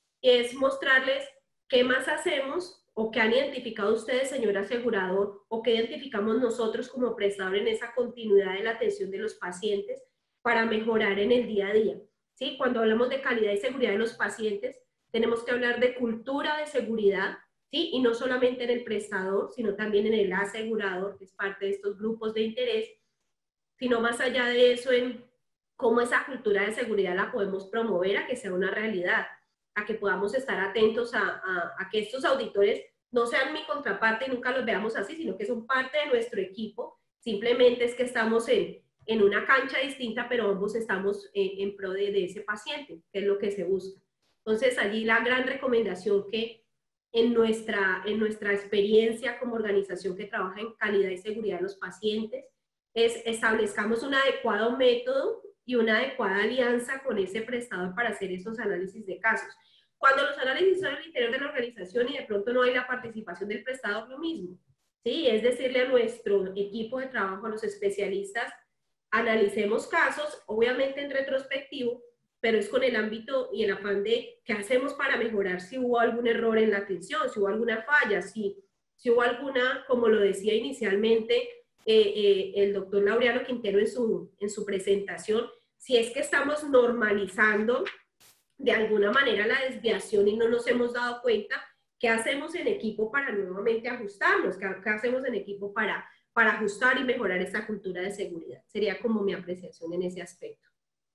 es mostrarles qué más hacemos o qué han identificado ustedes, señor asegurador, o qué identificamos nosotros como prestador en esa continuidad de la atención de los pacientes para mejorar en el día a día. ¿Sí? Cuando hablamos de calidad y seguridad de los pacientes, tenemos que hablar de cultura de seguridad, ¿sí? Y no solamente en el prestador, sino también en el asegurador, que es parte de estos grupos de interés, sino más allá de eso, en cómo esa cultura de seguridad la podemos promover a que sea una realidad, a que podamos estar atentos a, a, a que estos auditores no sean mi contraparte y nunca los veamos así, sino que son parte de nuestro equipo, simplemente es que estamos en en una cancha distinta, pero ambos estamos eh, en pro de, de ese paciente, que es lo que se busca. Entonces, allí la gran recomendación que en nuestra, en nuestra experiencia como organización que trabaja en calidad y seguridad de los pacientes, es establezcamos un adecuado método y una adecuada alianza con ese prestador para hacer esos análisis de casos. Cuando los análisis son al interior de la organización y de pronto no hay la participación del prestador, lo mismo. ¿Sí? Es decirle a nuestro equipo de trabajo, a los especialistas, analicemos casos, obviamente en retrospectivo, pero es con el ámbito y el afán de qué hacemos para mejorar si hubo algún error en la atención, si hubo alguna falla, si, si hubo alguna, como lo decía inicialmente eh, eh, el doctor Laureano Quintero en su, en su presentación, si es que estamos normalizando de alguna manera la desviación y no nos hemos dado cuenta, ¿qué hacemos en equipo para nuevamente ajustarnos? ¿Qué, qué hacemos en equipo para para ajustar y mejorar esa cultura de seguridad? Sería como mi apreciación en ese aspecto.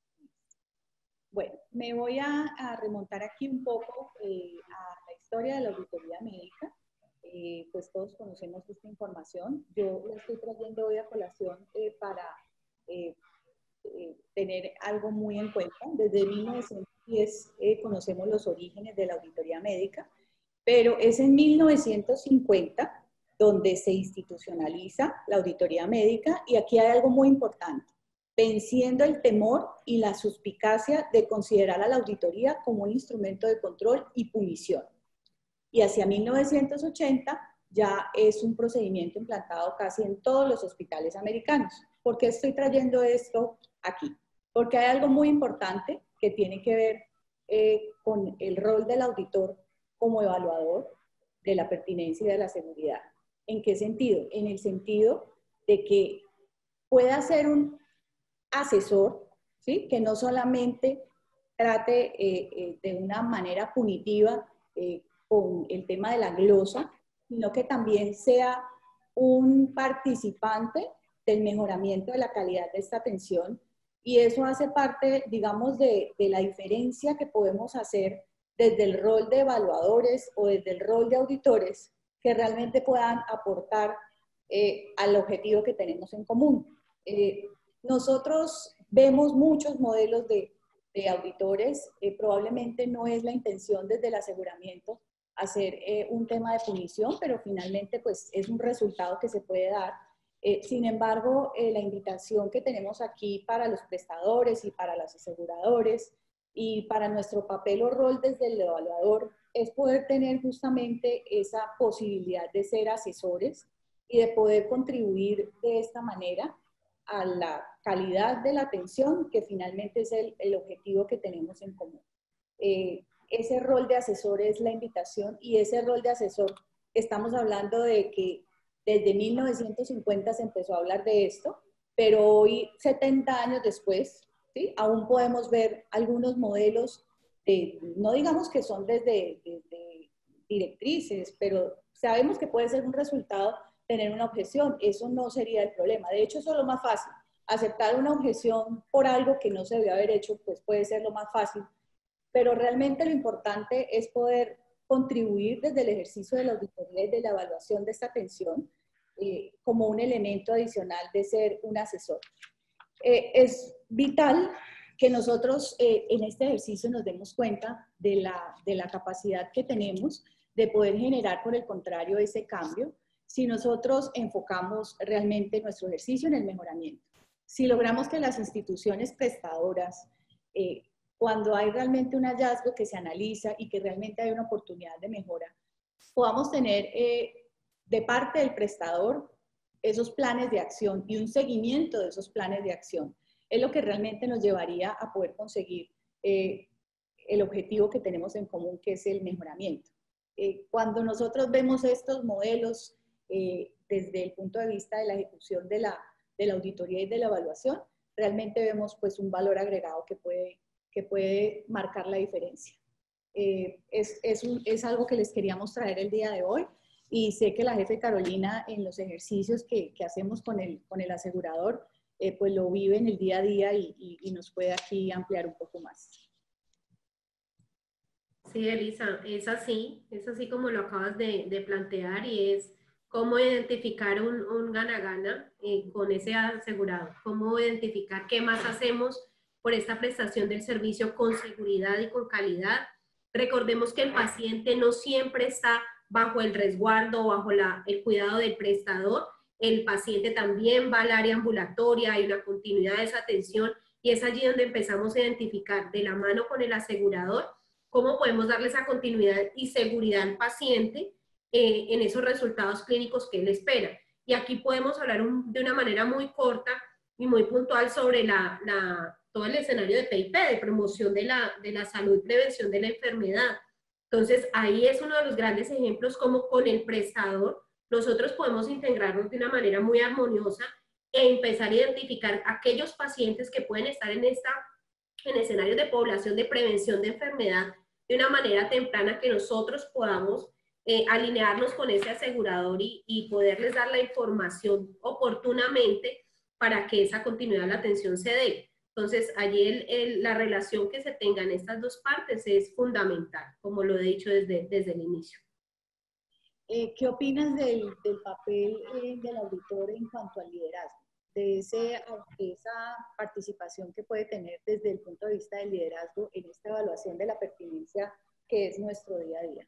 Bueno, me voy a, a remontar aquí un poco eh, a la historia de la auditoría médica. Eh, pues todos conocemos esta información. Yo la estoy trayendo hoy a colación eh, para eh, eh, tener algo muy en cuenta. Desde mil novecientos diez eh, conocemos los orígenes de la auditoría médica, pero es en mil novecientos cincuenta donde se institucionaliza la auditoría médica, y aquí hay algo muy importante, venciendo el temor y la suspicacia de considerar a la auditoría como un instrumento de control y punición. Y hacia mil novecientos ochenta ya es un procedimiento implantado casi en todos los hospitales americanos. ¿Por qué estoy trayendo esto aquí? Porque hay algo muy importante que tiene que ver eh, con el rol del auditor como evaluador de la pertinencia y de la seguridad. ¿En qué sentido? En el sentido de que pueda ser un asesor, ¿sí? Que no solamente trate eh, eh, de una manera punitiva eh, con el tema de la glosa, sino que también sea un participante del mejoramiento de la calidad de esta atención, y eso hace parte, digamos, de, de la diferencia que podemos hacer desde el rol de evaluadores o desde el rol de auditores, que realmente puedan aportar eh, al objetivo que tenemos en común. Eh, nosotros vemos muchos modelos de, de auditores, eh, probablemente no es la intención desde el aseguramiento hacer eh, un tema de punición, pero finalmente pues es un resultado que se puede dar. Eh, sin embargo, eh, la invitación que tenemos aquí para los prestadores y para los aseguradores y para nuestro papel o rol desde el evaluador es poder tener justamente esa posibilidad de ser asesores y de poder contribuir de esta manera a la calidad de la atención, que finalmente es el, el objetivo que tenemos en común. Eh, ese rol de asesor es la invitación, y ese rol de asesor, estamos hablando de que desde mil novecientos cincuenta se empezó a hablar de esto, pero hoy, setenta años después, ¿sí? Aún podemos ver algunos modelos, de, no digamos que son desde, desde directrices, pero sabemos que puede ser un resultado tener una objeción. Eso no sería el problema. De hecho, eso es lo más fácil. Aceptar una objeción por algo que no se debió haber hecho, pues puede ser lo más fácil, pero realmente lo importante es poder contribuir desde el ejercicio de la auditoría y de la evaluación de esta atención eh, como un elemento adicional de ser un asesor. Eh, es vital que nosotros eh, en este ejercicio nos demos cuenta de la, de la capacidad que tenemos de poder generar, por el contrario, ese cambio, si nosotros enfocamos realmente nuestro ejercicio en el mejoramiento. Si logramos que las instituciones prestadoras, eh, cuando hay realmente un hallazgo que se analiza y que realmente hay una oportunidad de mejora, podamos tener eh, de parte del prestador esos planes de acción y un seguimiento de esos planes de acción. Es lo que realmente nos llevaría a poder conseguir eh, el objetivo que tenemos en común, que es el mejoramiento. Eh, cuando nosotros vemos estos modelos eh, desde el punto de vista de la ejecución de la, de la auditoría y de la evaluación, realmente vemos pues un valor agregado que puede, que puede marcar la diferencia. Eh, es, es, un, es algo que les queríamos traer el día de hoy. Y sé que la jefe Carolina en los ejercicios que, que hacemos con el, con el asegurador, eh, pues lo vive en el día a día y, y, y nos puede aquí ampliar un poco más. Sí, Elisa, es así, es así como lo acabas de, de plantear y es cómo identificar un, un gana-gana eh, con ese asegurado, cómo identificar qué más hacemos por esta prestación del servicio con seguridad y con calidad. Recordemos que el paciente no siempre está bajo el resguardo, bajo la, el cuidado del prestador. El paciente también va al área ambulatoria, hay una continuidad de esa atención y es allí donde empezamos a identificar de la mano con el asegurador cómo podemos darle esa continuidad y seguridad al paciente eh, en esos resultados clínicos que él espera. Y aquí podemos hablar un, de una manera muy corta y muy puntual sobre la, la, todo el escenario de P I P, de promoción de la, de la salud y prevención de la enfermedad. Entonces, ahí es uno de los grandes ejemplos como con el prestador nosotros podemos integrarnos de una manera muy armoniosa e empezar a identificar aquellos pacientes que pueden estar en, esta, en escenarios de población de prevención de enfermedad de una manera temprana que nosotros podamos eh, alinearnos con ese asegurador y, y poderles dar la información oportunamente para que esa continuidad de la atención se dé. Entonces, allí el, el, la relación que se tenga en estas dos partes es fundamental, como lo he dicho desde, desde el inicio. Eh, ¿Qué opinas del, del papel eh, del auditor en cuanto al liderazgo? De ese, esa participación que puede tener desde el punto de vista del liderazgo en esta evaluación de la pertinencia que es nuestro día a día.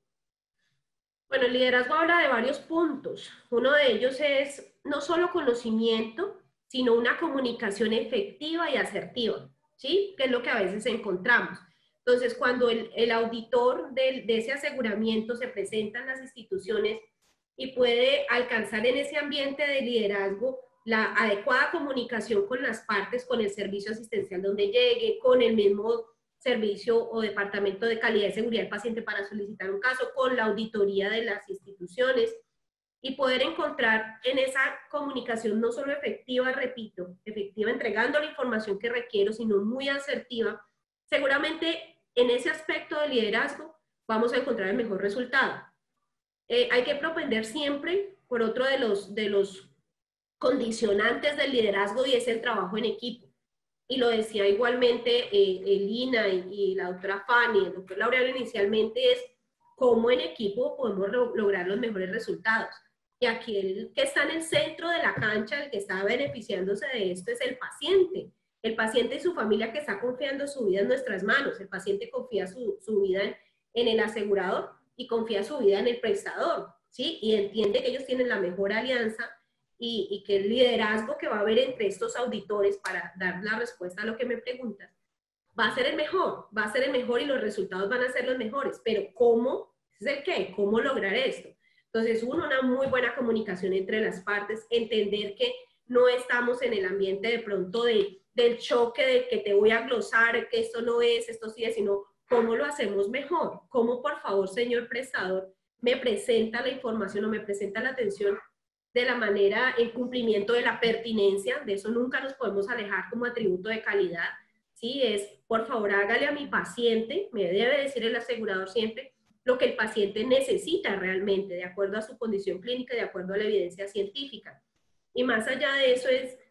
Bueno, el liderazgo habla de varios puntos. Uno de ellos es no solo conocimiento, sino una comunicación efectiva y asertiva, ¿sí? Que es lo que a veces encontramos. Entonces, cuando el, el auditor de, de ese aseguramiento se presenta en las instituciones y puede alcanzar en ese ambiente de liderazgo la adecuada comunicación con las partes, con el servicio asistencial donde llegue, con el mismo servicio o departamento de calidad y seguridad del paciente para solicitar un caso, con la auditoría de las instituciones, y poder encontrar en esa comunicación no solo efectiva, repito, efectiva entregando la información que requiero, sino muy asertiva, seguramente en ese aspecto de liderazgo vamos a encontrar el mejor resultado. Eh, hay que propender siempre por otro de los, de los condicionantes del liderazgo y es el trabajo en equipo. Y lo decía igualmente eh, Lina y, y la doctora Fanny, el doctor Laureano inicialmente, es cómo en equipo podemos lo, lograr los mejores resultados. Y aquí el que está en el centro de la cancha, el que está beneficiándose de esto es el paciente. El paciente y su familia que está confiando su vida en nuestras manos. El paciente confía su, su vida en, en el asegurador y confía su vida en el prestador, ¿sí? Y entiende que ellos tienen la mejor alianza y, y que el liderazgo que va a haber entre estos auditores para dar la respuesta a lo que me preguntas va a ser el mejor, va a ser el mejor y los resultados van a ser los mejores. Pero ¿cómo? ¿Es el qué? ¿Cómo lograr esto? Entonces, uno, una muy buena comunicación entre las partes, entender que no estamos en el ambiente de pronto de, del choque de que te voy a glosar, que esto no es, esto sí es, sino cómo lo hacemos mejor. Cómo, por favor, señor prestador, me presenta la información o me presenta la atención de la manera, el cumplimiento de la pertinencia, de eso nunca nos podemos alejar como atributo de calidad, ¿sí? Es, por favor, hágale a mi paciente, me debe decir el asegurador siempre, lo que el paciente necesita realmente, de acuerdo a su condición clínica, de acuerdo a la evidencia científica. Y más allá de eso es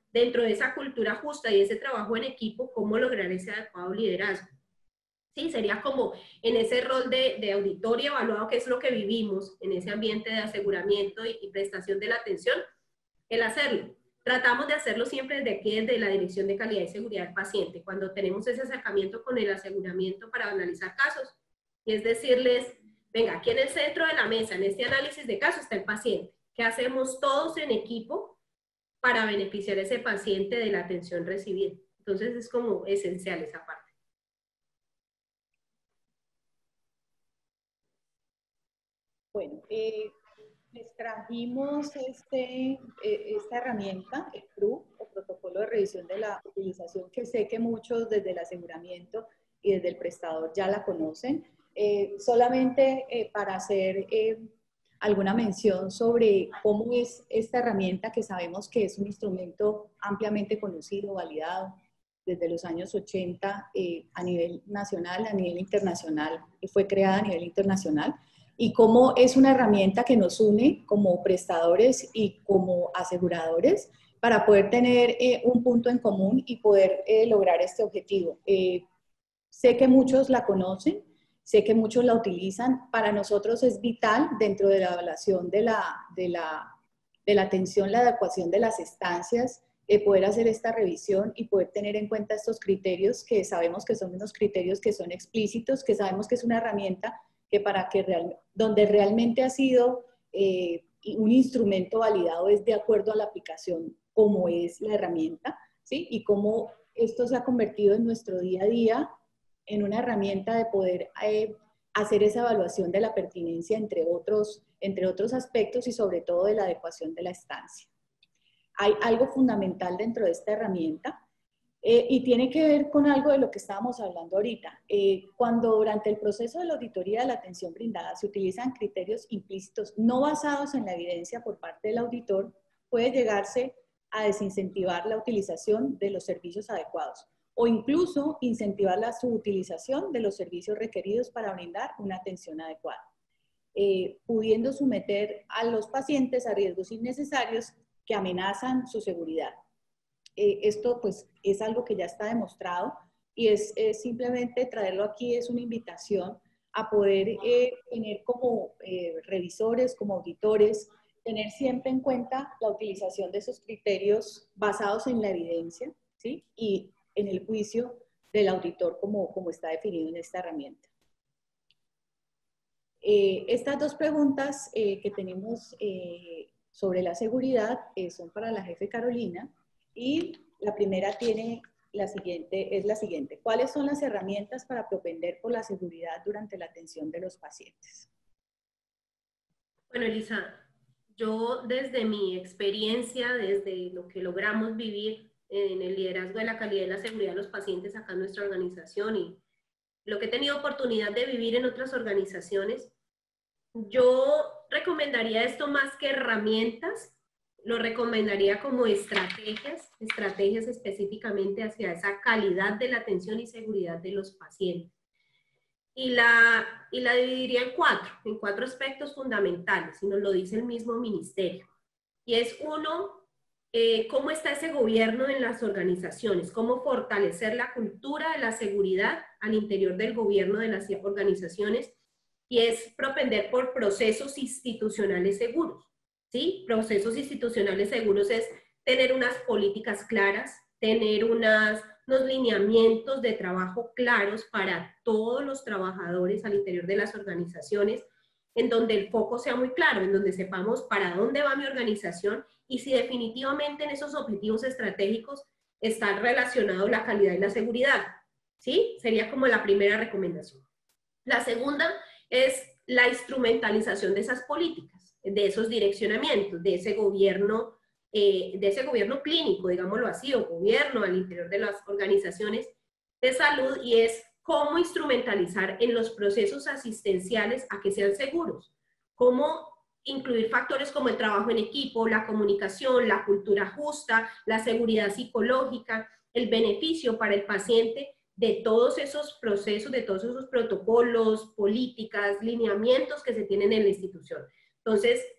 dentro de esa cultura justa y ese trabajo en equipo, cómo lograr ese adecuado liderazgo. Sí, sería como en ese rol de, de auditor y evaluado, que es lo que vivimos en ese ambiente de aseguramiento y, y prestación de la atención, el hacerlo. Tratamos de hacerlo siempre desde aquí, desde la Dirección de Calidad y Seguridad del Paciente, cuando tenemos ese acercamiento con el aseguramiento para analizar casos, y es decirles, venga, aquí en el centro de la mesa, en este análisis de casos está el paciente. ¿Qué hacemos todos en equipo para beneficiar a ese paciente de la atención recibida? Entonces es como esencial esa parte. Bueno, eh, les trajimos este, eh, esta herramienta, el P R U, o Protocolo de Revisión de la Utilización, que sé que muchos desde el aseguramiento y desde el prestador ya la conocen. Eh, solamente eh, para hacer eh, alguna mención sobre cómo es esta herramienta, que sabemos que es un instrumento ampliamente conocido, validado desde los años ochenta eh, a nivel nacional, a nivel internacional, fue creada a nivel internacional, y cómo es una herramienta que nos une como prestadores y como aseguradores para poder tener eh, un punto en común y poder eh, lograr este objetivo. Eh, sé que muchos la conocen, sé que muchos la utilizan. Para nosotros es vital dentro de la evaluación de la, de la, de la atención, la adecuación de las estancias, eh, poder hacer esta revisión y poder tener en cuenta estos criterios, que sabemos que son unos criterios que son explícitos, que sabemos que es una herramienta que para que real, donde realmente ha sido eh, un instrumento validado es de acuerdo a la aplicación como es la herramienta, ¿sí? Y cómo esto se ha convertido en nuestro día a día en una herramienta de poder eh, hacer esa evaluación de la pertinencia entre otros, entre otros aspectos y sobre todo de la adecuación de la estancia. Hay algo fundamental dentro de esta herramienta, Eh, y tiene que ver con algo de lo que estábamos hablando ahorita. Eh, cuando durante el proceso de la auditoría de la atención brindada se utilizan criterios implícitos no basados en la evidencia por parte del auditor, puede llegarse a desincentivar la utilización de los servicios adecuados o incluso incentivar la subutilización de los servicios requeridos para brindar una atención adecuada, eh, pudiendo someter a los pacientes a riesgos innecesarios que amenazan su seguridad. Eh, esto pues es algo que ya está demostrado y es, es simplemente traerlo aquí, es una invitación a poder eh, tener como eh, revisores, como auditores, tener siempre en cuenta la utilización de esos criterios basados en la evidencia, ¿sí? Y en el juicio del auditor como, como está definido en esta herramienta. Eh, estas dos preguntas eh, que tenemos eh, sobre la seguridad eh, son para la jefe Carolina. Y la primera tiene la siguiente, es la siguiente. ¿Cuáles son las herramientas para propender por la seguridad durante la atención de los pacientes? Bueno, Elisa, yo desde mi experiencia, desde lo que logramos vivir en el liderazgo de la calidad y la seguridad de los pacientes acá en nuestra organización y lo que he tenido oportunidad de vivir en otras organizaciones, yo recomendaría esto más que herramientas, lo recomendaría como estrategias, estrategias específicamente hacia esa calidad de la atención y seguridad de los pacientes. Y la, y la dividiría en cuatro, en cuatro aspectos fundamentales, y nos lo dice el mismo ministerio. Y es uno, eh, cómo está ese gobierno en las organizaciones, cómo fortalecer la cultura de la seguridad al interior del gobierno de las organizaciones, y es propender por procesos institucionales seguros. ¿Sí? Procesos institucionales seguros es tener unas políticas claras, tener unas, unos lineamientos de trabajo claros para todos los trabajadores al interior de las organizaciones, en donde el foco sea muy claro, en donde sepamos para dónde va mi organización y si definitivamente en esos objetivos estratégicos está relacionado la calidad y la seguridad. ¿Sí? Sería como la primera recomendación. La segunda es la instrumentalización de esas políticas, de esos direccionamientos, de ese gobierno, eh, de ese gobierno clínico, digámoslo así, o gobierno al interior de las organizaciones de salud, y es cómo instrumentalizar en los procesos asistenciales a que sean seguros, cómo incluir factores como el trabajo en equipo, la comunicación, la cultura justa, la seguridad psicológica, el beneficio para el paciente de todos esos procesos, de todos esos protocolos, políticas, lineamientos que se tienen en la institución. Entonces,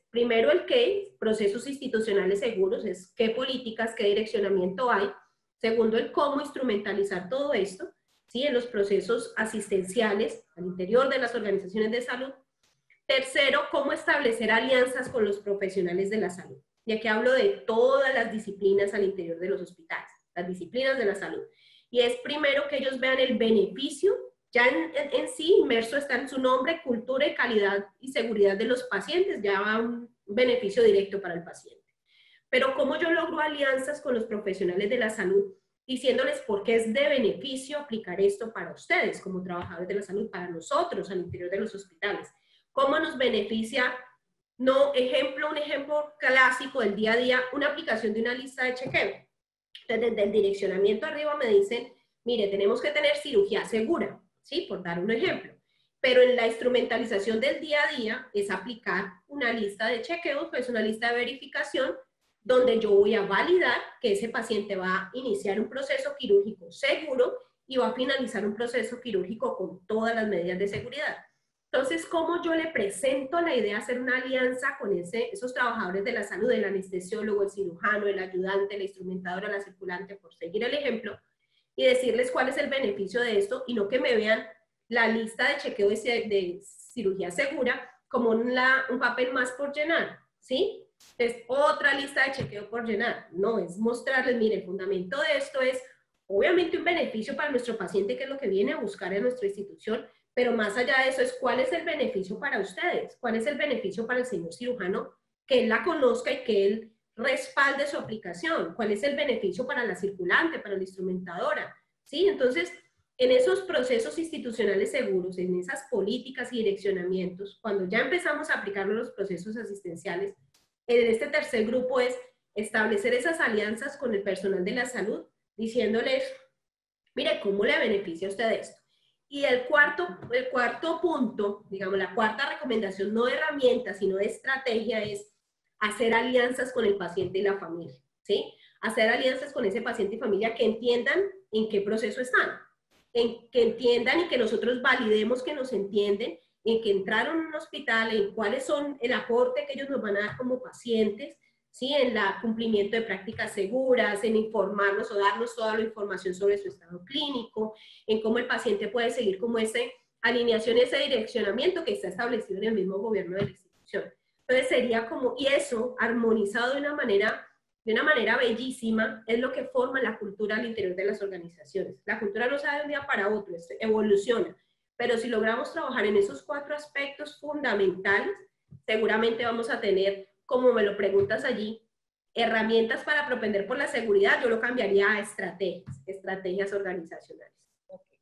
primero el qué, procesos institucionales seguros, es qué políticas, qué direccionamiento hay. Segundo, el cómo instrumentalizar todo esto, ¿sí? En los procesos asistenciales al interior de las organizaciones de salud. Tercero, cómo establecer alianzas con los profesionales de la salud. Y aquí hablo de todas las disciplinas al interior de los hospitales, las disciplinas de la salud. Y es primero que ellos vean el beneficio, ya en, en, en sí inmerso está en su nombre, cultura y calidad y seguridad de los pacientes, ya va un beneficio directo para el paciente. Pero cómo yo logro alianzas con los profesionales de la salud, diciéndoles por qué es de beneficio aplicar esto para ustedes como trabajadores de la salud, para nosotros al interior de los hospitales. ¿Cómo nos beneficia? No, ejemplo, un ejemplo clásico del día a día, una aplicación de una lista de chequeo. Entonces, desde el direccionamiento arriba me dicen, mire, tenemos que tener cirugía segura, ¿sí? Por dar un ejemplo. Pero en la instrumentalización del día a día es aplicar una lista de chequeos, pues una lista de verificación, donde yo voy a validar que ese paciente va a iniciar un proceso quirúrgico seguro y va a finalizar un proceso quirúrgico con todas las medidas de seguridad. Entonces, ¿cómo yo le presento la idea de hacer una alianza con ese, esos trabajadores de la salud, el anestesiólogo, el cirujano, el ayudante, la instrumentadora, la circulante, por seguir el ejemplo, y decirles cuál es el beneficio de esto, y no que me vean la lista de chequeo de, de cirugía segura como una, un papel más por llenar, ¿sí? Es otra lista de chequeo por llenar. No, es mostrarles, mire, el fundamento de esto es obviamente un beneficio para nuestro paciente, que es lo que viene a buscar en nuestra institución, pero más allá de eso es cuál es el beneficio para ustedes, cuál es el beneficio para el señor cirujano, que él la conozca y que él respalde su aplicación, cuál es el beneficio para la circulante, para la instrumentadora, ¿sí? Entonces, en esos procesos institucionales seguros, en esas políticas y direccionamientos, cuando ya empezamos a aplicar los procesos asistenciales, en este tercer grupo es establecer esas alianzas con el personal de la salud, diciéndoles, mire, ¿cómo le beneficia a usted esto? Y el cuarto, el cuarto punto, digamos, la cuarta recomendación, no de herramientas, sino de estrategia, es hacer alianzas con el paciente y la familia, ¿sí? Hacer alianzas con ese paciente y familia que entiendan en qué proceso están, en que entiendan y que nosotros validemos que nos entienden, en que entraron a un hospital, en cuáles son el aporte que ellos nos van a dar como pacientes, ¿sí? En el cumplimiento de prácticas seguras, en informarnos o darnos toda la información sobre su estado clínico, en cómo el paciente puede seguir como esa alineación, ese direccionamiento que está establecido en el mismo gobierno de la institución. Entonces sería como, y eso armonizado de una manera, de una manera bellísima, es lo que forma la cultura al interior de las organizaciones. La cultura no se da de un día para otro, evoluciona, pero si logramos trabajar en esos cuatro aspectos fundamentales, seguramente vamos a tener, como me lo preguntas allí, herramientas para propender por la seguridad. Yo lo cambiaría a estrategias, estrategias organizacionales. Okay.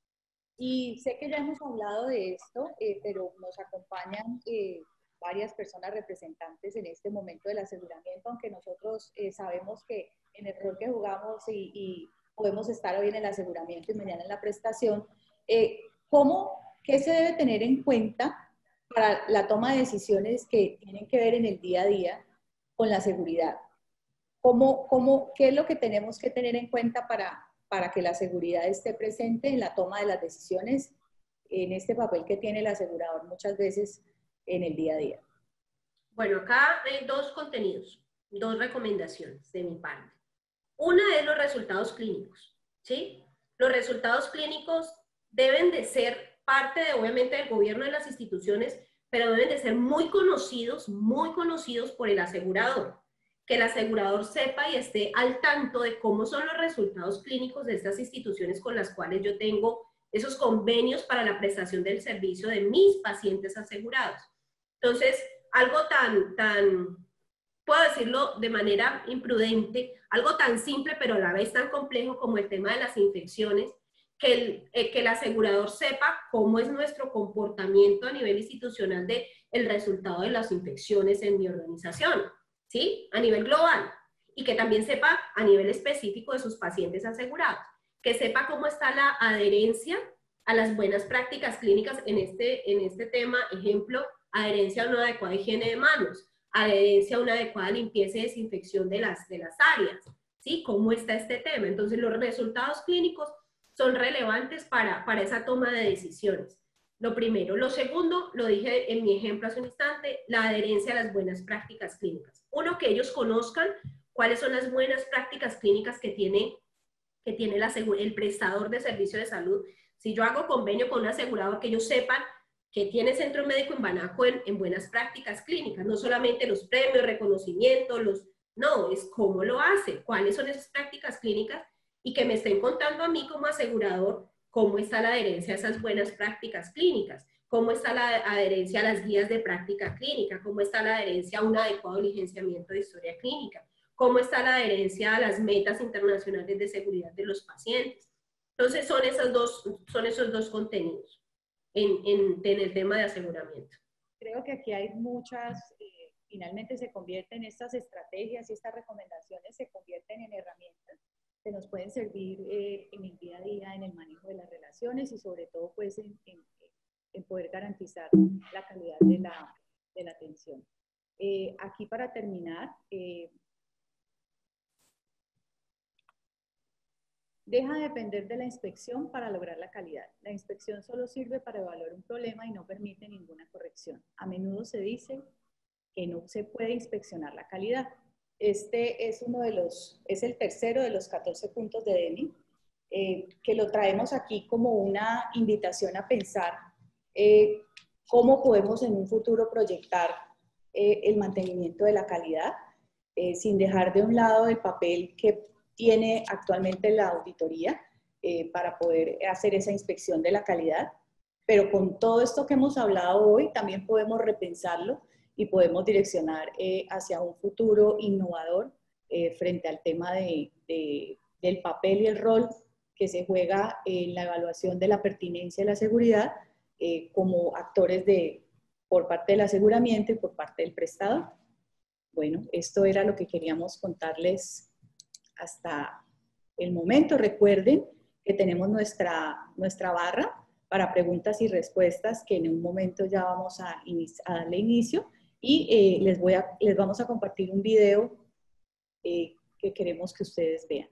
Y sé que ya hemos hablado de esto, eh, pero nos acompañan eh, varias personas representantes en este momento del aseguramiento, aunque nosotros eh, sabemos que en el rol que jugamos y, y podemos estar hoy en el aseguramiento y mañana en la prestación, eh, ¿cómo, qué se debe tener en cuenta para la toma de decisiones que tienen que ver en el día a día con la seguridad? ¿Cómo, cómo, ¿Qué es lo que tenemos que tener en cuenta para, para que la seguridad esté presente en la toma de las decisiones, en este papel que tiene el asegurador muchas veces en el día a día? Bueno, acá hay dos contenidos, dos recomendaciones de mi parte. Una es los resultados clínicos, ¿sí? Los resultados clínicos deben de ser parte, de, obviamente, del gobierno de las instituciones, pero deben de ser muy conocidos, muy conocidos por el asegurador. Que el asegurador sepa y esté al tanto de cómo son los resultados clínicos de estas instituciones con las cuales yo tengo esos convenios para la prestación del servicio de mis pacientes asegurados. Entonces, algo tan, tan, puedo decirlo de manera imprudente, algo tan simple pero a la vez tan complejo como el tema de las infecciones, que el, eh, que el asegurador sepa cómo es nuestro comportamiento a nivel institucional de el resultado de las infecciones en mi organización, ¿sí? A nivel global. Y que también sepa a nivel específico de sus pacientes asegurados. Que sepa cómo está la adherencia a las buenas prácticas clínicas en este, en este tema, ejemplo, adherencia a una adecuada higiene de manos, adherencia a una adecuada limpieza y desinfección de las, de las áreas, ¿sí? ¿Cómo está este tema? Entonces, los resultados clínicos son relevantes para, para esa toma de decisiones. lo primero. Lo segundo, lo dije en mi ejemplo hace un instante, la adherencia a las buenas prácticas clínicas. Uno, que ellos conozcan cuáles son las buenas prácticas clínicas que tiene, que tiene la, el prestador de servicio de salud. Si yo hago convenio con un asegurador, que ellos sepan que tiene Centro Médico en Banaco en, en buenas prácticas clínicas, no solamente los premios, reconocimientos, los, no, es cómo lo hace, cuáles son esas prácticas clínicas, y que me estén contando a mí como asegurador cómo está la adherencia a esas buenas prácticas clínicas, cómo está la adherencia a las guías de práctica clínica, cómo está la adherencia a un adecuado diligenciamiento de historia clínica, cómo está la adherencia a las metas internacionales de seguridad de los pacientes. Entonces son, esas dos, son esos dos contenidos en, en, en el tema de aseguramiento. Creo que aquí hay muchas, eh, finalmente se convierten estas estrategias y estas recomendaciones se convierten en herramientas que nos pueden servir eh, en el día a día, en el manejo de las relaciones y sobre todo pues en, en, en poder garantizar la calidad de la, de la atención. Eh, aquí para terminar, eh, deja de depender de la inspección para lograr la calidad. La inspección solo sirve para evaluar un problema y no permite ninguna corrección. A menudo se dice que no se puede inspeccionar la calidad. Este es uno de los, es el tercero de los catorce puntos de D E M I, eh, que lo traemos aquí como una invitación a pensar eh, cómo podemos en un futuro proyectar eh, el mantenimiento de la calidad, eh, sin dejar de un lado el papel que tiene actualmente la auditoría eh, para poder hacer esa inspección de la calidad, pero con todo esto que hemos hablado hoy también podemos repensarlo y podemos direccionar eh, hacia un futuro innovador eh, frente al tema de, de, del papel y el rol que se juega en la evaluación de la pertinencia de la seguridad eh, como actores de, por parte del aseguramiento y por parte del prestador. Bueno, esto era lo que queríamos contarles hasta el momento. Recuerden que tenemos nuestra, nuestra barra para preguntas y respuestas que en un momento ya vamos a, a darle inicio. Y eh, les, voy a, les vamos a compartir un video eh, que queremos que ustedes vean.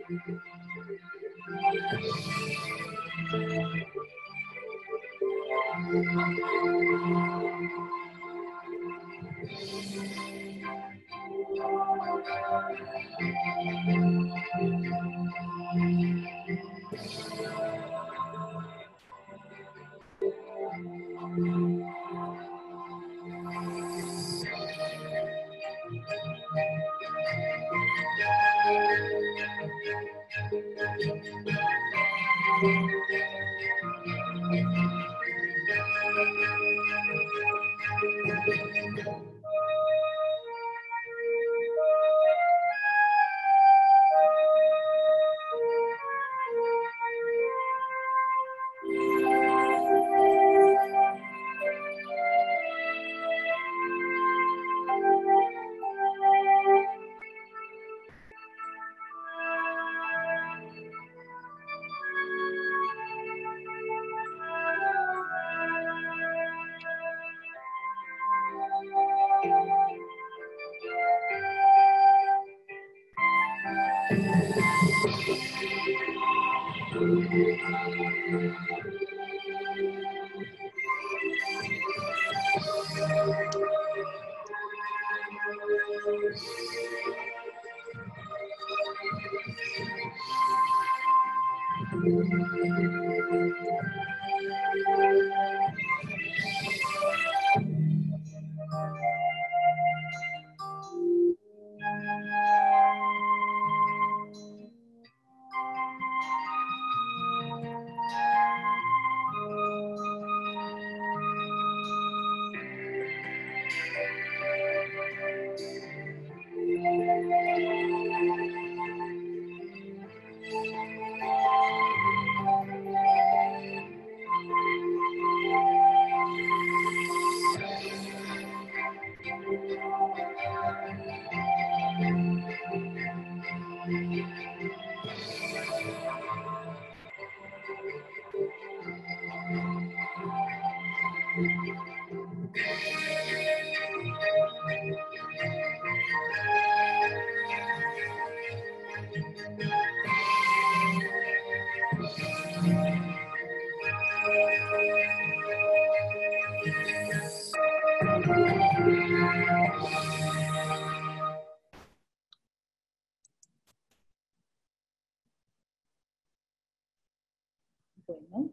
Bueno.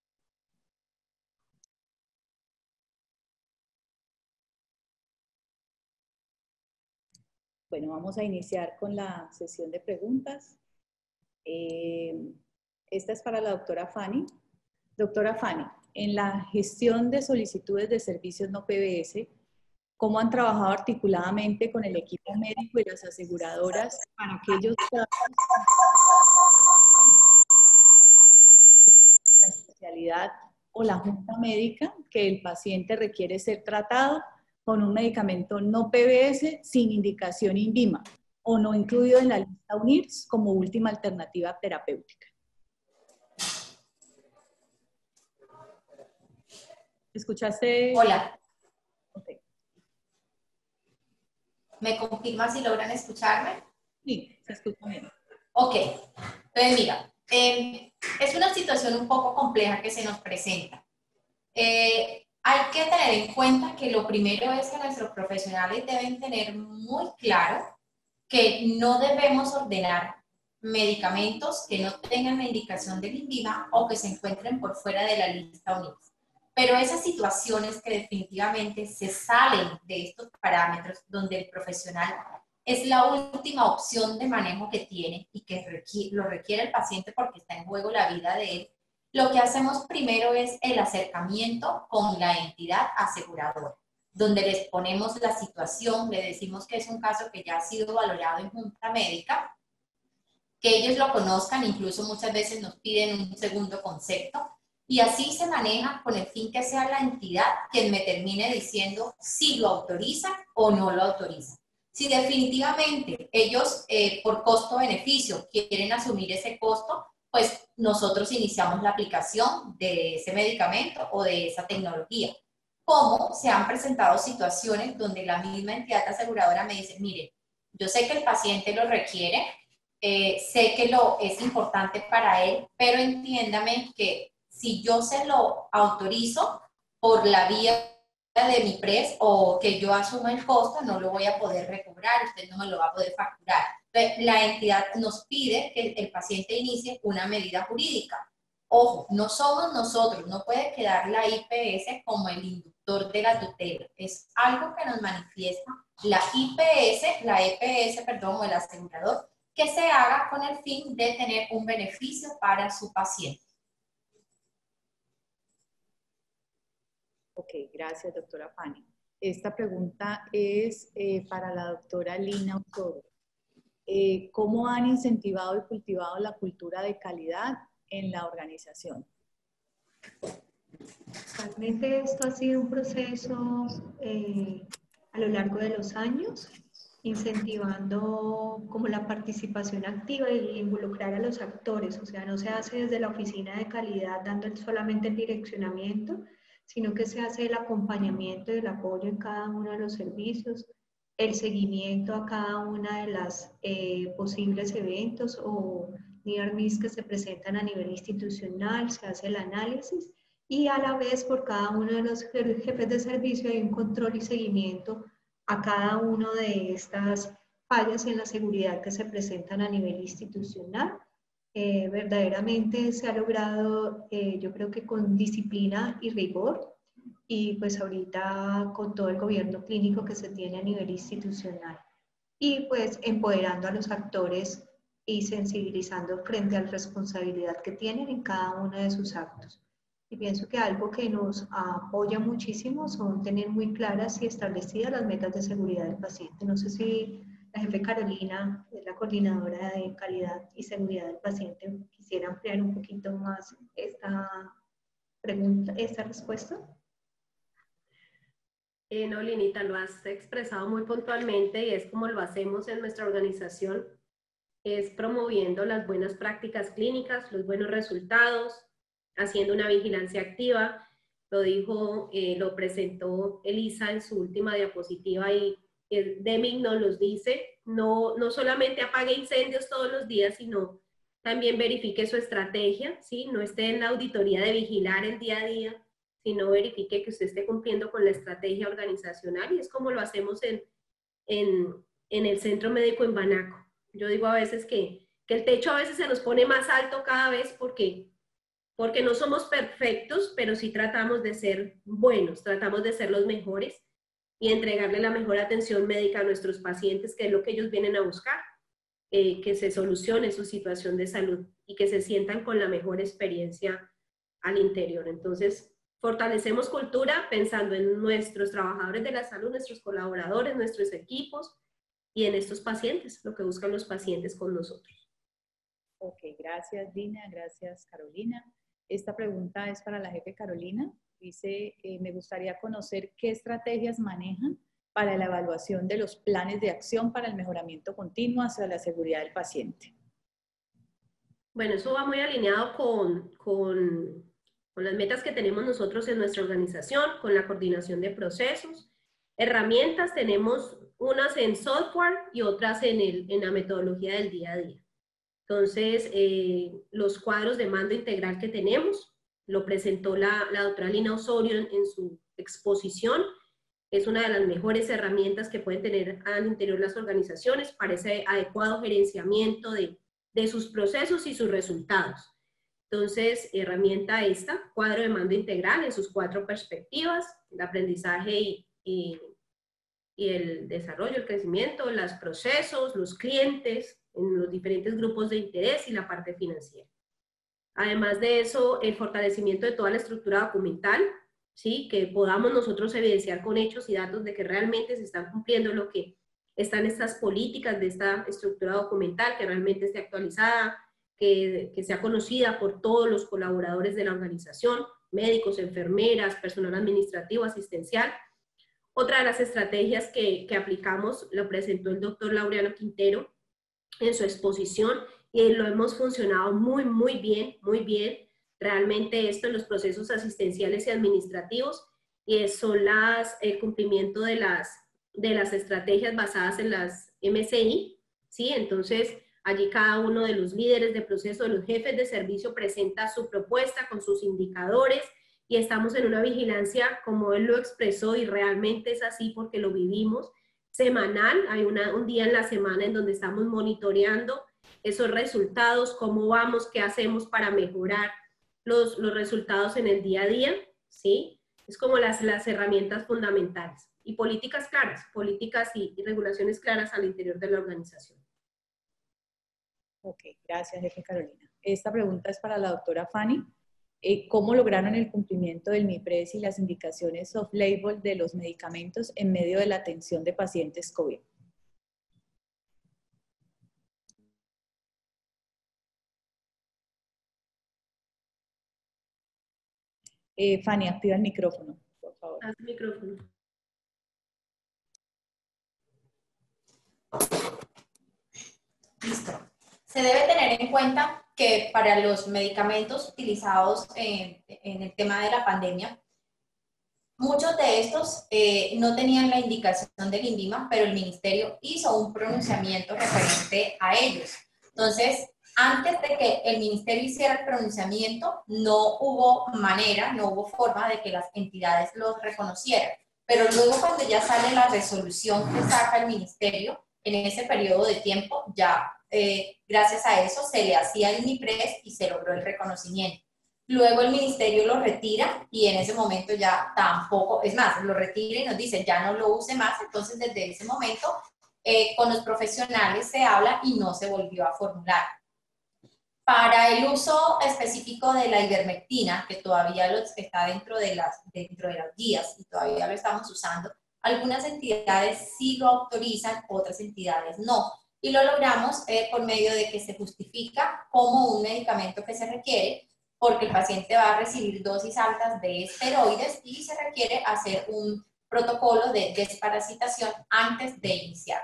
Bueno, vamos a iniciar con la sesión de preguntas. Eh, esta es para la doctora Fanny. Doctora Fanny, en la gestión de solicitudes de servicios no P B S, ¿cómo han trabajado articuladamente con el equipo médico y las aseguradoras para aquellos casos de la especialidad o la junta médica que el paciente requiere ser tratado con un medicamento no P B S sin indicación INVIMA o no incluido en la lista U N I R S como última alternativa terapéutica? ¿Escuchaste? Hola. Okay. ¿Me confirma si logran escucharme? Sí, se escucha bien. Ok, entonces mira, eh, es una situación un poco compleja que se nos presenta. Eh, hay que tener en cuenta que lo primero es que nuestros profesionales deben tener muy claro que no debemos ordenar medicamentos que no tengan la indicación del INVIMA o que se encuentren por fuera de la lista U N I R S. Pero esas situaciones que definitivamente se salen de estos parámetros donde el profesional es la última opción de manejo que tiene y que requiere, lo requiere el paciente porque está en juego la vida de él, lo que hacemos primero es el acercamiento con la entidad aseguradora, donde les ponemos la situación, le decimos que es un caso que ya ha sido valorado en junta médica, que ellos lo conozcan, incluso muchas veces nos piden un segundo concepto, y así se maneja con el fin que sea la entidad quien me termine diciendo si lo autoriza o no lo autoriza. Si definitivamente ellos eh, por costo-beneficio quieren asumir ese costo, pues nosotros iniciamos la aplicación de ese medicamento o de esa tecnología. Como se han presentado situaciones donde la misma entidad aseguradora me dice, mire, yo sé que el paciente lo requiere, eh, sé que lo es importante para él, pero entiéndame que si yo se lo autorizo por la vía de mi P R E S o que yo asumo el costo, no lo voy a poder recobrar, usted no me lo va a poder facturar. Entonces, la entidad nos pide que el paciente inicie una medida jurídica. Ojo, no somos nosotros, no puede quedar la I P S como el inductor de la tutela. Es algo que nos manifiesta la I P S, la E P S, perdón, o el asegurador, que se haga con el fin de tener un beneficio para su paciente. Ok, gracias, doctora Fanny. Esta pregunta es eh, para la doctora Lina Osorio. Eh, ¿Cómo han incentivado y cultivado la cultura de calidad en la organización? Realmente esto ha sido un proceso eh, a lo largo de los años, incentivando como la participación activa y involucrar a los actores. O sea, no se hace desde la oficina de calidad dando solamente el direccionamiento, sino que se hace el acompañamiento y el apoyo en cada uno de los servicios, el seguimiento a cada una de las eh, posibles eventos o near miss que se presentan a nivel institucional, se hace el análisis y a la vez por cada uno de los jefes de servicio hay un control y seguimiento a cada una de estas fallas en la seguridad que se presentan a nivel institucional. Eh, verdaderamente se ha logrado, eh, yo creo que con disciplina y rigor, y pues ahorita con todo el gobierno clínico que se tiene a nivel institucional. Y pues empoderando a los actores y sensibilizando frente a la responsabilidad que tienen en cada uno de sus actos. Y pienso que algo que nos apoya muchísimo son tener muy claras y establecidas las metas de seguridad del paciente. No sé si la jefe Carolina, es la coordinadora de calidad y seguridad del paciente, quisiera ampliar un poquito más esta pregunta, esta respuesta. Eh, no, Linita, lo has expresado muy puntualmente y es como lo hacemos en nuestra organización, es promoviendo las buenas prácticas clínicas, los buenos resultados, haciendo una vigilancia activa. Lo dijo, eh, lo presentó Elisa en su última diapositiva y el Deming nos los dice, no, no solamente apague incendios todos los días, sino también verifique su estrategia, ¿sí? No esté en la auditoría de vigilar el día a día, sino verifique que usted esté cumpliendo con la estrategia organizacional y es como lo hacemos en, en, en el Centro Médico en Banaco. Yo digo a veces que, que el techo a veces se nos pone más alto cada vez porque, porque no somos perfectos, pero sí tratamos de ser buenos, tratamos de ser los mejores y entregarle la mejor atención médica a nuestros pacientes, que es lo que ellos vienen a buscar, eh, que se solucione su situación de salud y que se sientan con la mejor experiencia al interior. Entonces, fortalecemos cultura pensando en nuestros trabajadores de la salud, nuestros colaboradores, nuestros equipos y en estos pacientes, lo que buscan los pacientes con nosotros. Ok, gracias Dina, gracias Carolina. Esta pregunta es para la jefe Carolina. Dice, eh, me gustaría conocer qué estrategias manejan para la evaluación de los planes de acción para el mejoramiento continuo hacia la seguridad del paciente. Bueno, eso va muy alineado con, con, con las metas que tenemos nosotros en nuestra organización, con la coordinación de procesos. Herramientas tenemos unas en software y otras en, el, en la metodología del día a día. Entonces, eh, los cuadros de mando integral que tenemos, lo presentó la, la doctora Lina Osorio en, en su exposición, es una de las mejores herramientas que pueden tener al interior de las organizaciones para ese adecuado gerenciamiento de, de sus procesos y sus resultados. Entonces, herramienta esta, cuadro de mando integral en sus cuatro perspectivas, el aprendizaje y, y, y el desarrollo, el crecimiento, los procesos, los clientes, en los diferentes grupos de interés y la parte financiera. Además de eso, el fortalecimiento de toda la estructura documental, ¿sí? Que podamos nosotros evidenciar con hechos y datos de que realmente se están cumpliendo lo que están estas políticas de esta estructura documental, que realmente esté actualizada, que, que sea conocida por todos los colaboradores de la organización, médicos, enfermeras, personal administrativo, asistencial. Otra de las estrategias que, que aplicamos lo presentó el doctor Laureano Quintero en su exposición y lo hemos funcionado muy, muy bien, muy bien. Realmente esto en los procesos asistenciales y administrativos y son las, el cumplimiento de las, de las estrategias basadas en las M C I, ¿sí? Entonces, Allí cada uno de los líderes de proceso, de los jefes de servicio, presenta su propuesta con sus indicadores y estamos en una vigilancia, como él lo expresó, y realmente es así porque lo vivimos, semanal. Hay una, un día en la semana en donde estamos monitoreando esos resultados, cómo vamos, qué hacemos para mejorar los, los resultados en el día a día, ¿sí? Es como las, las herramientas fundamentales. Y políticas claras, políticas y, y regulaciones claras al interior de la organización. Ok, gracias, jefe Carolina. Esta pregunta es para la doctora Fanny. Eh, ¿Cómo lograron el cumplimiento del MIPRES y las indicaciones off-label de los medicamentos en medio de la atención de pacientes COVID? Eh, Fanny, activa el micrófono, por favor. Haz el micrófono. Listo. Se debe tener en cuenta que para los medicamentos utilizados en, en el tema de la pandemia, muchos de estos eh, no tenían la indicación del INVIMA, pero el ministerio hizo un pronunciamiento referente a ellos. Entonces, antes de que el ministerio hiciera el pronunciamiento, no hubo manera, no hubo forma de que las entidades los reconocieran. Pero luego cuando ya sale la resolución que saca el ministerio, en ese periodo de tiempo, ya eh, gracias a eso se le hacía el MIPRES y se logró el reconocimiento. Luego el ministerio lo retira y en ese momento ya tampoco, es más, lo retira y nos dice ya no lo use más. Entonces desde ese momento eh, con los profesionales se habla y no se volvió a formular. Para el uso específico de la ivermectina, que todavía lo, está dentro de, las, dentro de las guías y todavía lo estamos usando, algunas entidades sí lo autorizan, otras entidades no. Y lo logramos eh, por medio de que se justifica como un medicamento que se requiere, porque el paciente va a recibir dosis altas de esteroides y se requiere hacer un protocolo de desparasitación antes de iniciar.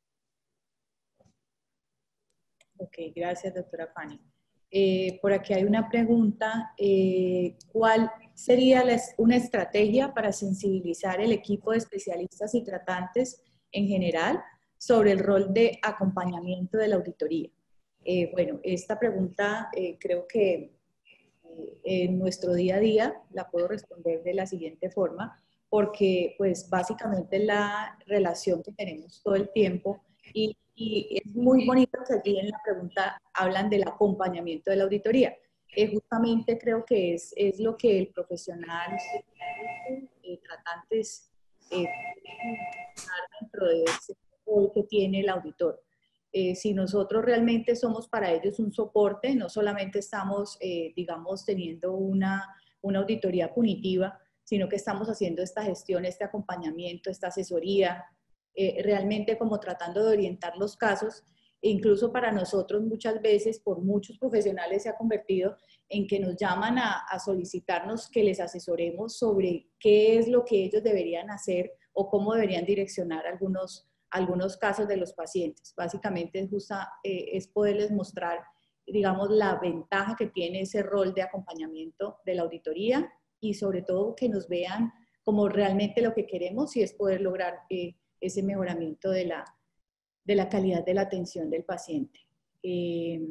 Ok, gracias, doctora Fanny. Eh, por aquí hay una pregunta. Eh, ¿Cuál sería la, una estrategia para sensibilizar el equipo de especialistas y tratantes en general sobre el rol de acompañamiento de la auditoría? Eh, bueno, esta pregunta eh, creo que eh, en nuestro día a día la puedo responder de la siguiente forma, porque pues básicamente la relación que tenemos todo el tiempo y Y es muy bonito que aquí en la pregunta hablan del acompañamiento de la auditoría. Eh, justamente creo que es, es lo que el profesional, eh, tratantes, eh, dentro de ese rol que tiene el auditor. Eh, si nosotros realmente somos para ellos un soporte, no solamente estamos, eh, digamos, teniendo una, una auditoría punitiva, sino que estamos haciendo esta gestión, este acompañamiento, esta asesoría, Eh, realmente como tratando de orientar los casos. E incluso para nosotros muchas veces, por muchos profesionales se ha convertido en que nos llaman a, a solicitarnos que les asesoremos sobre qué es lo que ellos deberían hacer o cómo deberían direccionar algunos, algunos casos de los pacientes. Básicamente es, justa, eh, es poderles mostrar, digamos, la ventaja que tiene ese rol de acompañamiento de la auditoría y sobre todo que nos vean como realmente lo que queremos y es poder lograr eh, ese mejoramiento de la, de la calidad de la atención del paciente. Eh,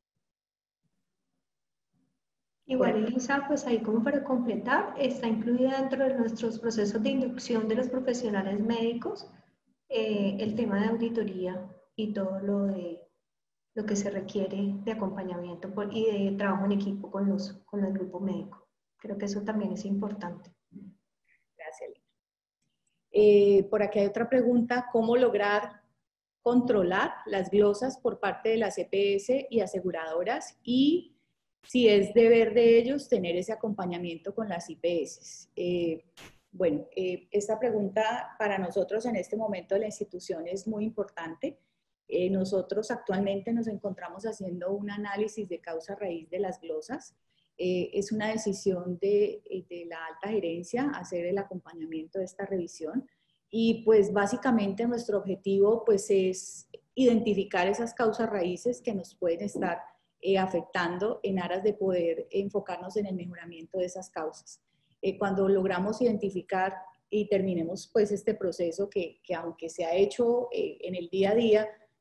Igual, Elisa, pues ahí como para completar, está incluida dentro de nuestros procesos de inducción de los profesionales médicos eh, el tema de auditoría y todo lo, de, lo que se requiere de acompañamiento por, y de trabajo en equipo con, los, con el grupo médico. Creo que eso también es importante. Gracias, Lina. Eh, por aquí hay otra pregunta, ¿cómo lograr controlar las glosas por parte de las E P S y aseguradoras? Y si es deber de ellos tener ese acompañamiento con las I P S. Eh, bueno, eh, esta pregunta para nosotros en este momento de la institución es muy importante. Eh, nosotros actualmente nos encontramos haciendo un análisis de causa raíz de las glosas. Eh, es una decisión de, de la alta gerencia hacer el acompañamiento de esta revisión y pues básicamente nuestro objetivo pues es identificar esas causas raíces que nos pueden estar eh, afectando en aras de poder enfocarnos en el mejoramiento de esas causas. Eh, cuando logramos identificar y terminemos pues este proceso que, que aunque se ha hecho eh, en el día a día,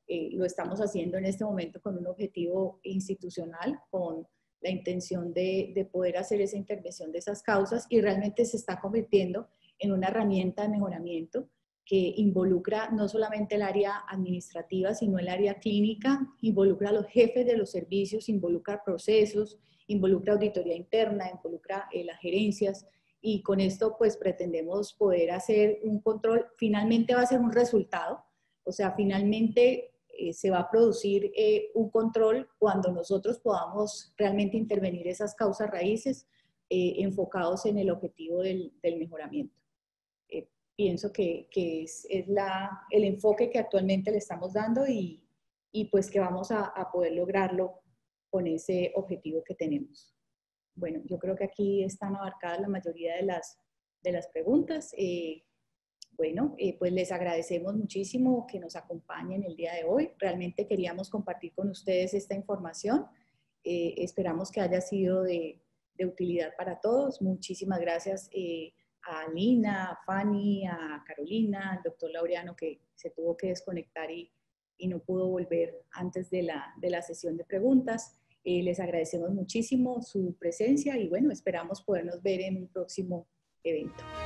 Eh, lo estamos haciendo en este momento con un objetivo institucional, con la intención de, de poder hacer esa intervención de esas causas, y realmente se está convirtiendo en una herramienta de mejoramiento que involucra no solamente el área administrativa, sino el área clínica, involucra a los jefes de los servicios, involucra procesos, involucra auditoría interna, involucra eh, las gerencias, y con esto pues pretendemos poder hacer un control. Finalmente va a ser un resultado, o sea, finalmente eh, se va a producir eh, un control cuando nosotros podamos realmente intervenir esas causas raíces eh, enfocados en el objetivo del, del mejoramiento. Eh, pienso que, que es, es la, el enfoque que actualmente le estamos dando, y, y pues que vamos a, a poder lograrlo con ese objetivo que tenemos. Bueno, yo creo que aquí están abarcadas la mayoría de las, de las preguntas. Eh, bueno, eh, pues les agradecemos muchísimo que nos acompañen el día de hoy. Realmente queríamos compartir con ustedes esta información. Eh, esperamos que haya sido de, de utilidad para todos. Muchísimas gracias eh, a Lina, a Fanny, a Carolina, al doctor Laureano, que se tuvo que desconectar y, y no pudo volver antes de la, de la sesión de preguntas. Eh, les agradecemos muchísimo su presencia y bueno, esperamos podernos ver en un próximo evento.